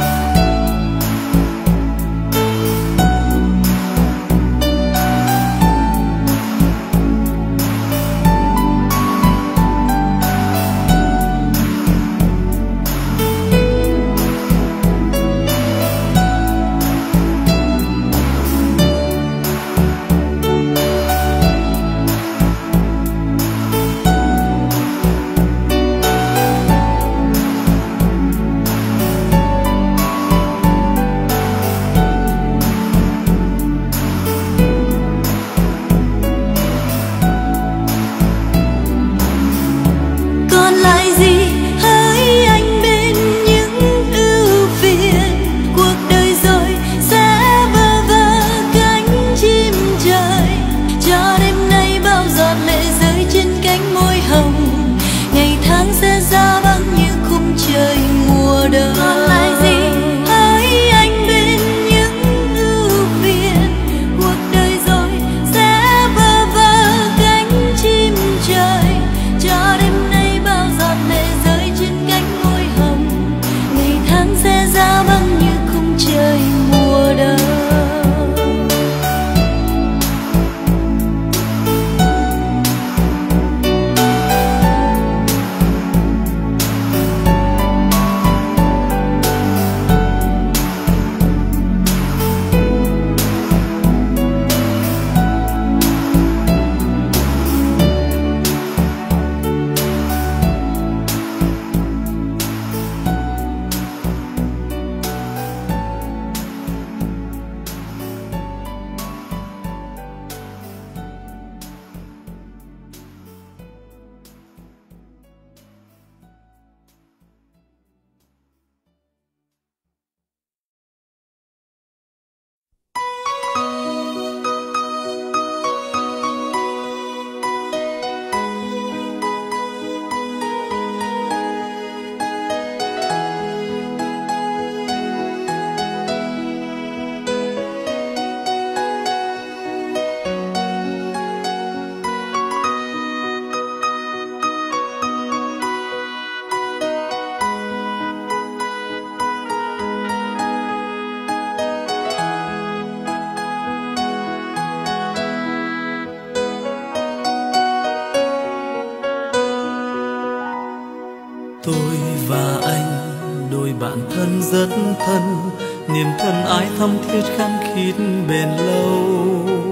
Tôi và anh đôi bạn thân rất thân, niềm thân ái thắm thiết khăng khít bền lâu.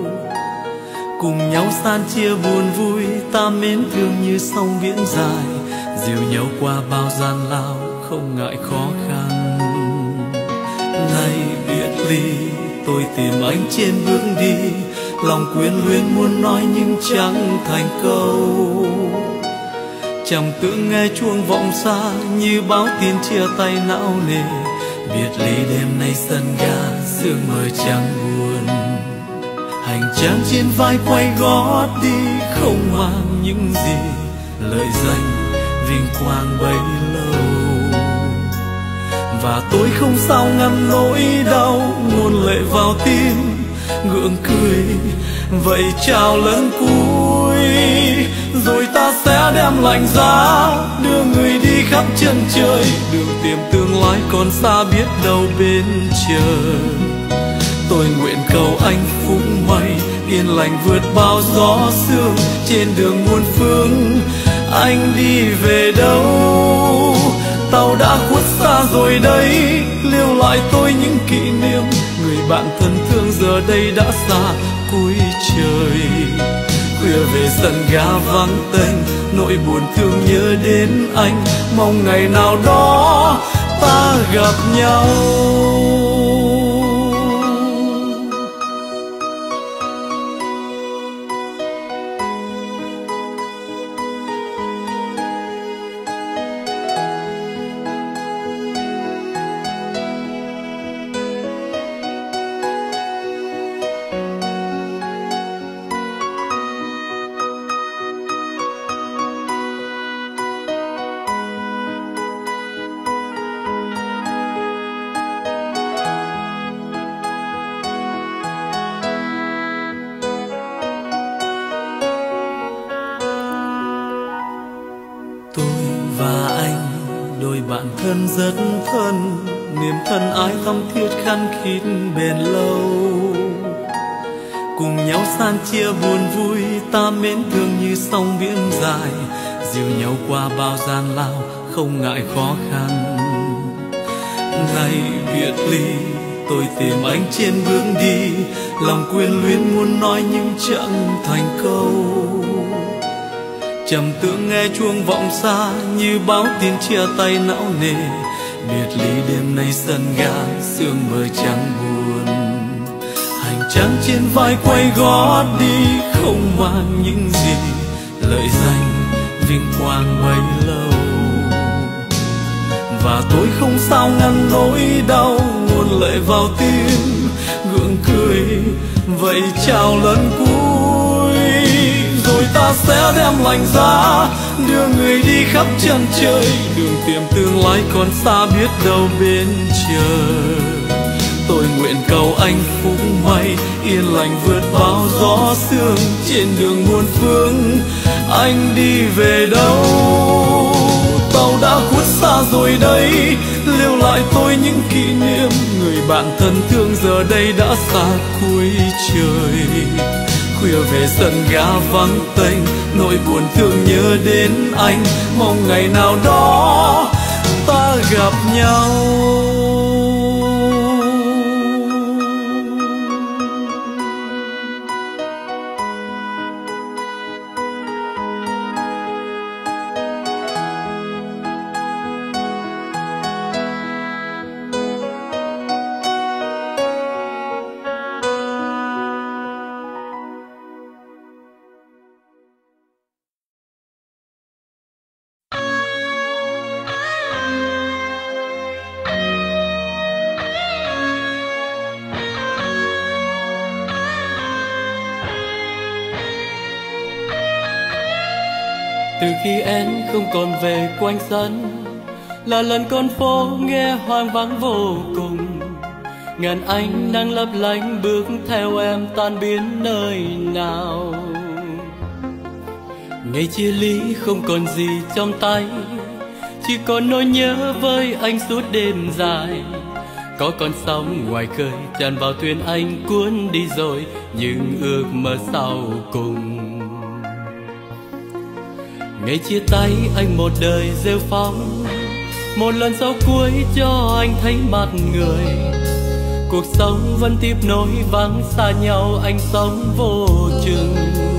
Cùng nhau san chia buồn vui, ta mến thương như sông biển dài, dìu nhau qua bao gian lao không ngại khó khăn. Nay biệt ly tôi tìm anh trên bước đi, lòng quyến luyến muốn nói nhưng chẳng thành câu. Chẳng tưởng nghe chuông vọng xa như báo tin chia tay não nề, Biệt ly đêm nay sân ga sương mờ trắng buồn, hành trang trên vai quay gót đi không mang những gì lợi danh vinh quang bấy lâu. Và tôi không sao ngăn nỗi đau nguồn lệ vào tim, gượng cười vậy chào lần cuối. Rồi ta sẽ đem lạnh giá đưa người đi khắp chân trời, đường tìm tương lai còn xa biết đâu bên trời. Tôi nguyện cầu anh phúc may yên lành vượt bao gió sương, trên đường muôn phương anh đi về đâu. Tàu đã khuất xa rồi đây, lưu lại tôi những kỷ niệm. Người bạn thân thương giờ đây đã xa cuối trời. Khuya về sân ga vắng tênh, nỗi buồn thương nhớ đến anh. Mong ngày nào đó ta gặp nhau. Thân rất thân, niềm thân ái thắm thiết khăng khít bền lâu. Cùng nhau san chia buồn vui, ta mến thương như sông biển dài, dìu nhau qua bao gian lao không ngại khó khăn. Này biệt ly, tôi tìm anh trên bước đi, lòng quyến luyến muốn nói nhưng chẳng thành câu. Trầm tưởng nghe chuông vọng xa như báo tin chia tay não nề. Biệt ly đêm nay sân ga sương mờ trắng buồn, hành trang trên vai quay gót đi không mang những gì lợi danh vinh quang bấy lâu. Và tôi không sao ngăn nỗi đau nguồn lệ vào tim, gượng cười vậy chào lần cuối. Rồi ta sẽ đem lạnh giá đưa người đi khắp chân trời, đường tìm tương lai còn xa biết đâu bên trời. Tôi nguyện cầu anh phúc may yên lành vượt bao gió sương, trên đường muôn phương anh đi về đâu. Tàu đã khuất xa rồi đây, lưu lại tôi những kỷ niệm. Người bạn thân thương giờ đây đã xa cuối trời. Khuya về sân ga vắng tênh, nỗi buồn thương nhớ đến anh. Mong ngày nào đó ta gặp nhau. Từ khi em không còn về quanh sân, là lần con phố nghe hoang vắng vô cùng. Ngàn ánh nắng lấp lánh bước theo em tan biến nơi nào. Ngày chia ly không còn gì trong tay, chỉ còn nỗi nhớ với anh suốt đêm dài. Có con sóng ngoài khơi tràn vào thuyền anh cuốn đi rồi, những ước mơ sau cùng. Ngày chia tay anh một đời rêu phong, một lần sau cuối cho anh thấy mặt người. Cuộc sống vẫn tiếp nối vắng xa nhau, anh sống vô chừng.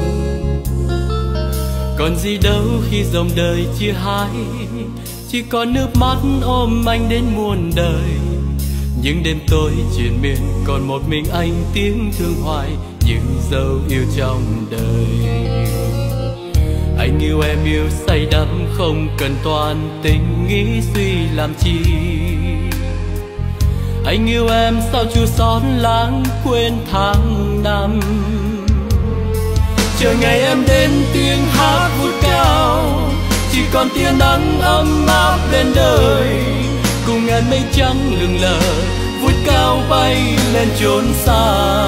Còn gì đâu khi dòng đời chia hai, chỉ còn nước mắt ôm anh đến muôn đời. Những đêm tối triền miên còn một mình anh tiếng thương hoài, những dấu yêu trong đời. Anh yêu em yêu say đắm không cần toan tình nghĩ suy làm chi. Anh yêu em sao chưa xót lãng quên tháng năm. Chờ ngày em đến tiếng hát vút cao, chỉ còn tia nắng ấm áp bên đời. Cùng ngàn mây trắng lững lờ vút cao bay lên chốn xa.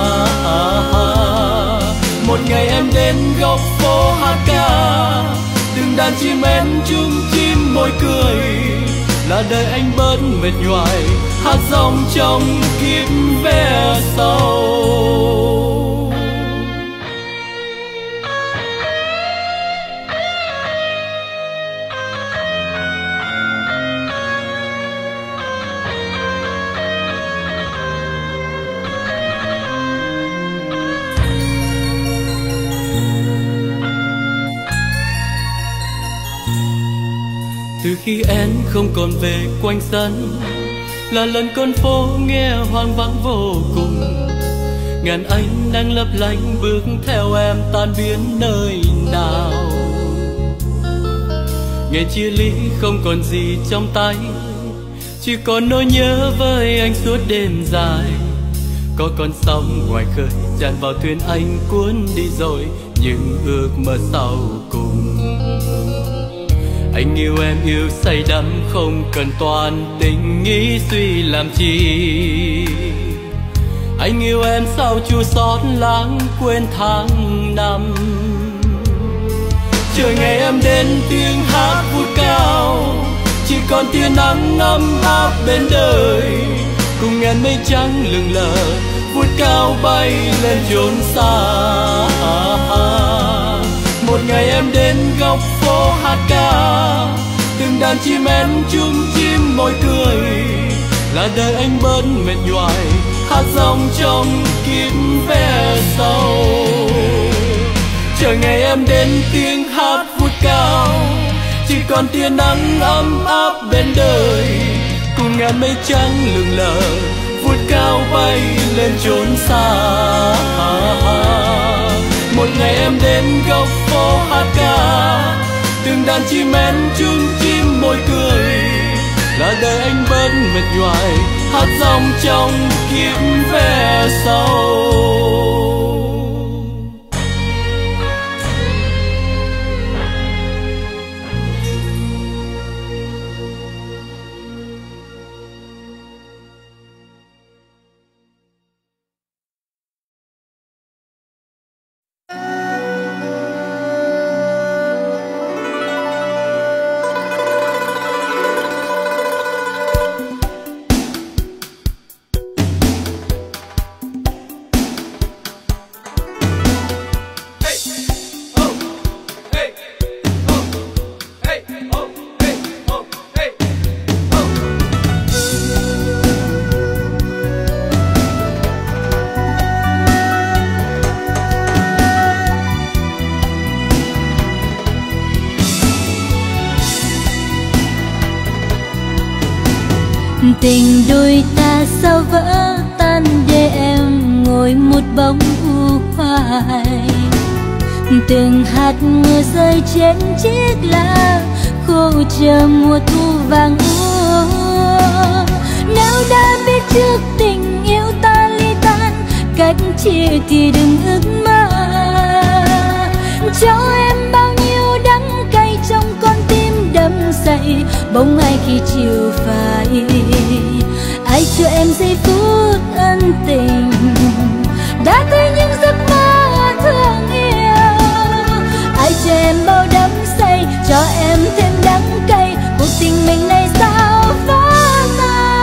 Một ngày em đến góc phố hát ca, từng đàn chim én chung chim môi cười. Là đời anh bớt mệt nhoài, hát dòng trong kiếp ve sầu. Từ khi én không còn về quanh sân, là lần con phố nghe hoang vắng vô cùng. Ngàn ánh đang lấp lánh bước theo em tan biến nơi nào. Ngày chia ly không còn gì trong tay, chỉ còn nỗi nhớ với anh suốt đêm dài. Có con sóng ngoài khơi tràn vào thuyền anh cuốn đi rồi những ước mơ sau cùng. Anh yêu em yêu say đắm không cần toàn tình nghĩ suy làm chi. Anh yêu em sao chua xót lãng quên tháng năm. Chờ ngày em đến tiếng hát vút cao, chỉ còn tia nắng ấm áp bên đời. Cùng ngàn mây trắng lững lờ vút cao bay lên chốn xa. Một ngày em đến góc phố hát ca, từng đàn chim én chung chim môi cười. Là đời anh bớt mệt nhoài, hát dòng trong kiếp ve sầu. Chờ ngày em đến tiếng hát vút cao, chỉ còn tia nắng ấm áp bên đời. Cùng ngàn mây trắng lững lờ vút cao bay lên chốn xa. Một ngày em đến góc phố hát ca, từng đàn chim én chung chim môi cười. Là đời anh bớt mệt nhoài, hát dòng trong kiếp ve sầu. Tình đôi ta sao vỡ tan để em ngồi một bóng u hoài. Từng hạt mưa rơi trên chiếc lá khô chờ mùa thu vàng úa. Nếu đã biết trước tình yêu ta ly tan, cách chia thì đừng ước mơ. Cho em bao nhiêu đắng cay trong con tim đắm say, bóng ai khi chiều phai. Ai cho em giây phút ân tình, đã thấy những giấc mơ thương yêu. Ai cho em bao đắm say, cho em thêm đắng cay, cuộc tình mình này sao vỡ tan.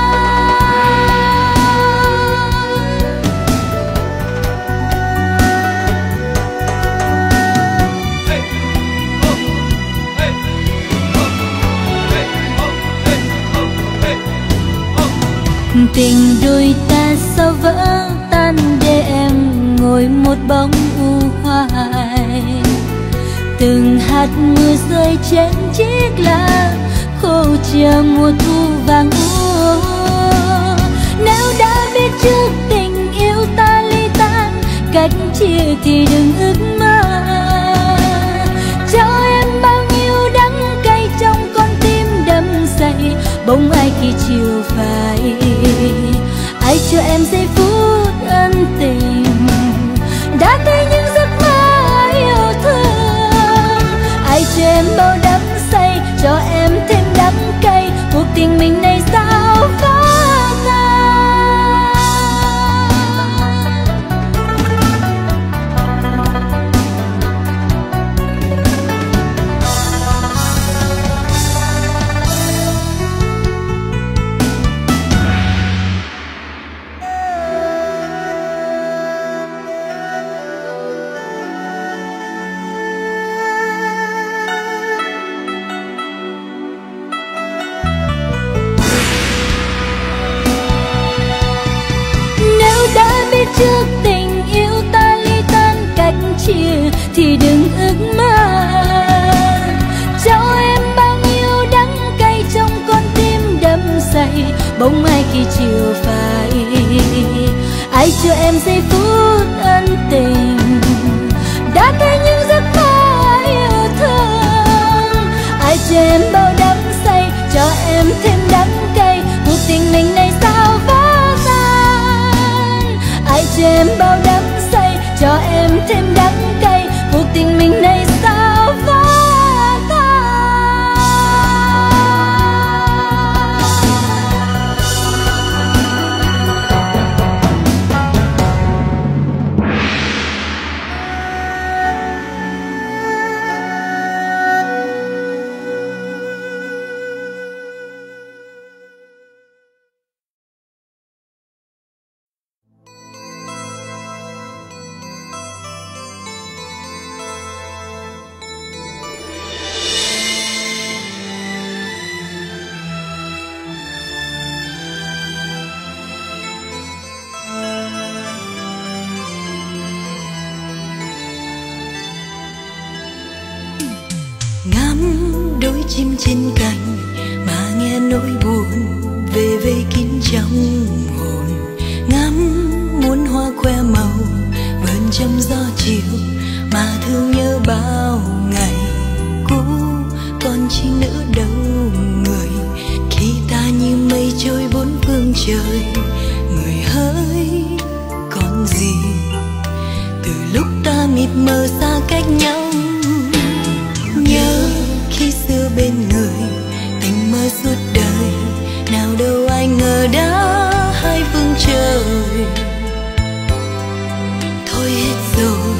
Tình đôi ta sao vỡ tan để em ngồi một bóng u hoài. Từng hạt mưa rơi trên chiếc lá khô chờ mùa thu vàng úa. Nếu đã biết trước tình yêu ta ly tan, cách chia thì đừng ước mơ. Cho em bao nhiêu đắng cay trong con tim đắm say, bóng ai khi chiều phai. cho em giây phút ân tình, đã thấy những giấc mơ yêu thương. Ai cho em bao đắm say, cho em thêm đắng cay, cuộc tình mình này sao vỡ tan. Trước tình yêu ta ly tan cách chia thì đừng ước mơ, cho em bao nhiêu đắng cay trong con tim đắm say bóng ai khi chiều phai. Ai cho em giây phút ân tình, đã thấy những giấc mơ yêu thương. Ai cho em bao đắm say, cho em thêm đắng cay, cuộc tình mình này sao vỡ. Ai cho em bao đắm say, cho em thêm đắng cay, cuộc tình mình này sao vỡ tan. Đôi chim trên cành mà nghe nỗi buồn về vây kín trong hồn. Ngắm muôn hoa khoe màu vờn trong gió chiều mà thương nhớ bao ngày cũ. Còn chi nữa đâu người khi ta như mây trôi bốn phương trời. Người hỡi còn gì từ lúc ta mịt mờ xa cách nhau. Nhớ khi xưa bên người tình mơ suốt đời, nào đâu ai ngờ đã hai phương trời. Thôi hết rồi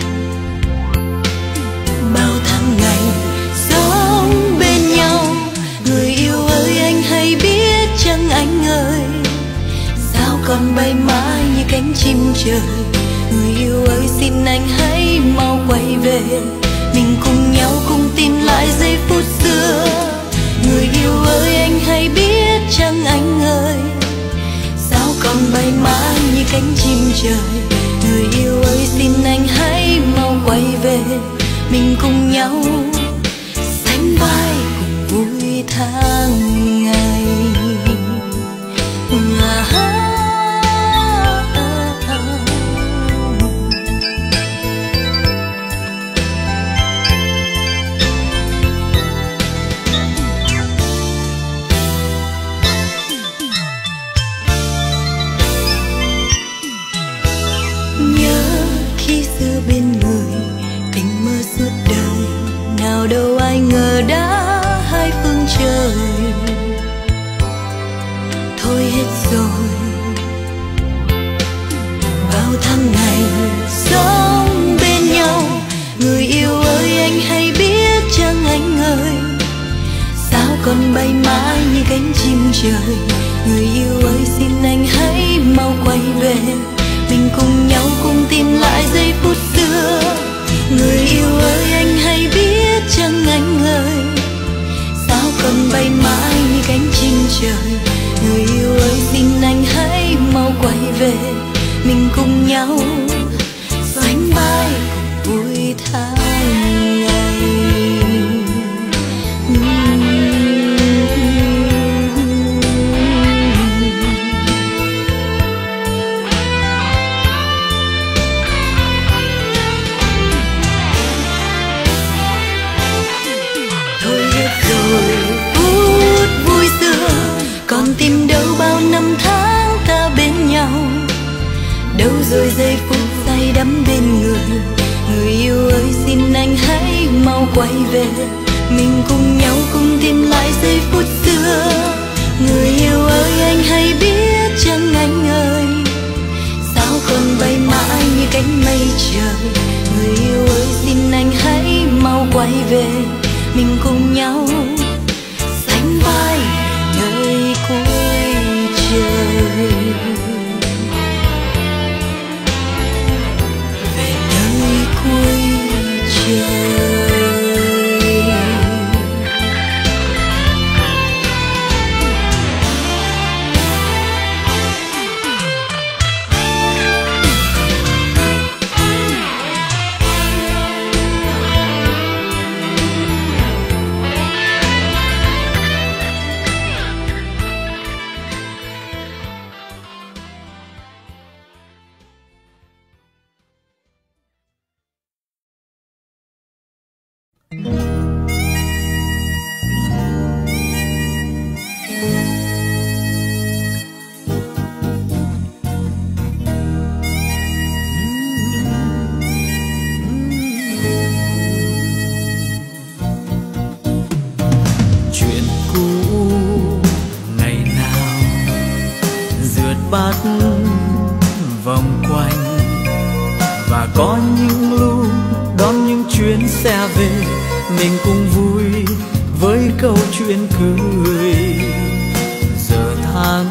bao tháng ngày sống bên nhau. Người yêu ơi anh hay biết chăng anh ơi, sao còn bay mãi như cánh chim trời. Người yêu ơi xin anh hãy mau quay về, mình cùng nhau cùng tìm lại giây phút xưa. Người yêu ơi anh hay biết chăng anh ơi, sao còn bay mãi như cánh chim trời. Người yêu ơi xin anh hãy mau quay về, mình cùng nhau sánh vai cùng vui tháng ngày. Nào đâu ai ngờ đã hai phương trời. Thôi hết rồi bao tháng ngày sống bên nhau. Người yêu ơi anh hay biết chăng anh ơi, sao còn bay mãi như cánh chim trời. Người yêu ơi xin anh hãy mau quay về, mình cùng nhau cùng tìm lại giây phút xưa. Người yêu ơi anh hay biết chăng anh ơi, sao còn bay mãi như cánh chim trời. Người yêu ơi xin anh hãy mau quay về, mình cùng nhau sánh vai cùng vui tháng ngày. Phút vui xưa còn tìm đâu bao năm tháng ta bên nhau. trời. Người yêu ơi xin anh hãy mau quay về, mình cùng nhau cùng tìm lại giây phút xưa. Người yêu ơi anh hãy biết chăng anh ơi, sao còn bay mãi như cánh mây trời. Người yêu ơi xin anh hãy mau quay về, mình cùng nhau sánh vai nơi cuối trời. Về nơi cuối trời. bát vòng quanh, và có những lúc đón những chuyến xe về, mình cùng vui với câu chuyện cười. Giờ tháng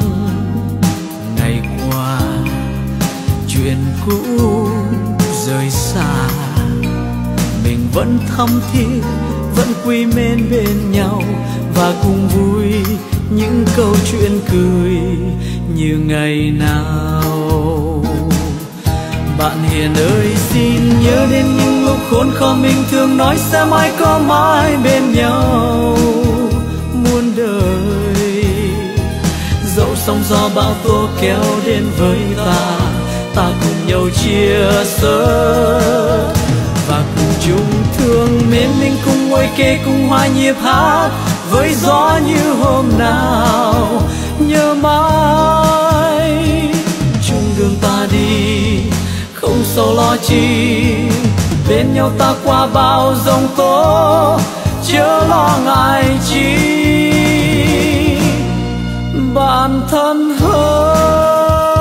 ngày qua, chuyện cũ rời xa, mình vẫn thắm thiết, vẫn quý mến bên nhau, và cùng vui những câu chuyện cười như ngày nào. Bạn hiền ơi xin nhớ đến những lúc khốn khó, mình thường nói sẽ mãi có mãi bên nhau muôn đời. Dẫu sóng gió bão tố kéo đến với ta, ta cùng nhau chia sẻ và cùng chung thương mến. Mình cùng ngồi kề cùng hòa nhịp hát với gió như hôm nào nhớ mãi. Chung đường ta đi không sầu lo chi, bên nhau ta qua bao giông tố, chớ lo ngại chi. Bạn thân hỡi,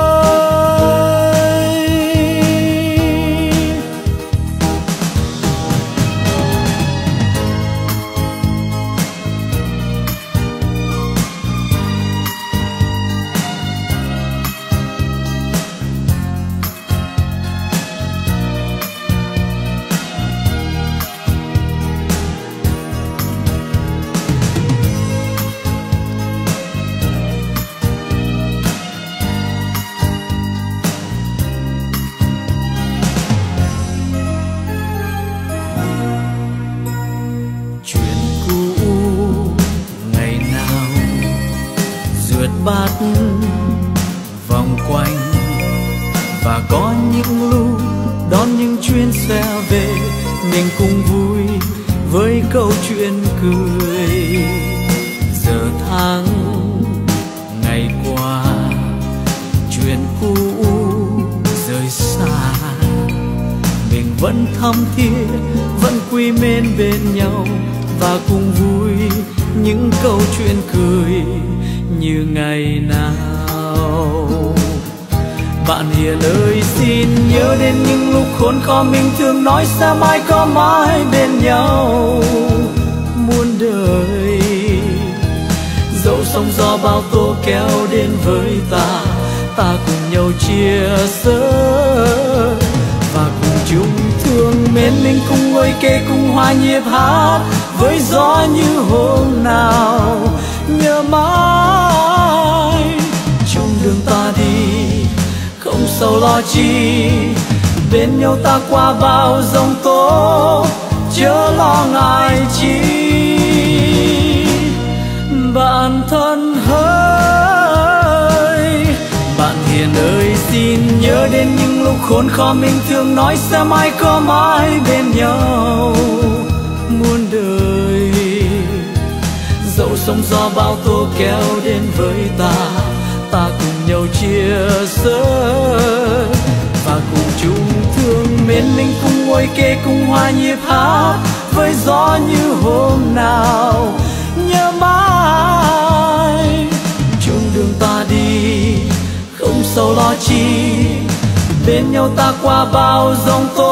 bát vòng quanh, và có những lúc đón những chuyến xe về, mình cùng vui với câu chuyện cười. Giờ tháng ngày qua, chuyện cũ rời xa, mình vẫn thắm thiết, vẫn quý mến bên nhau, và cùng vui những câu chuyện cười như ngày nào. Bạn hiền ơi xin nhớ đến những lúc khốn khó, mình thường nói sẽ mãi có mãi bên nhau muôn đời. Dẫu sóng gió bão tố kéo đến với ta, ta cùng nhau chia sẻ và cùng chung thương mến. Mình cùng ngồi kề cùng hòa nhịp hát với gió như hôm nào nhớ mãi. Trong đường ta đi không sầu lo chi, bên nhau ta qua bao giông tố, chớ lo ngại chi. Bạn thân hỡi, bạn hiền ơi xin nhớ đến những lúc khốn khó, mình thường nói sẽ mãi có mãi bên nhau muôn đời. Dẫu sóng gió bão tố kéo đến với ta, ta cùng nhau chia sẻ và cùng chung thương bên mình cùng ngồi kề cùng hòa nhịp hát với gió như hôm nào. Nhớ mãi chung đường ta đi không sầu lo chi, bên nhau ta qua bao giông tố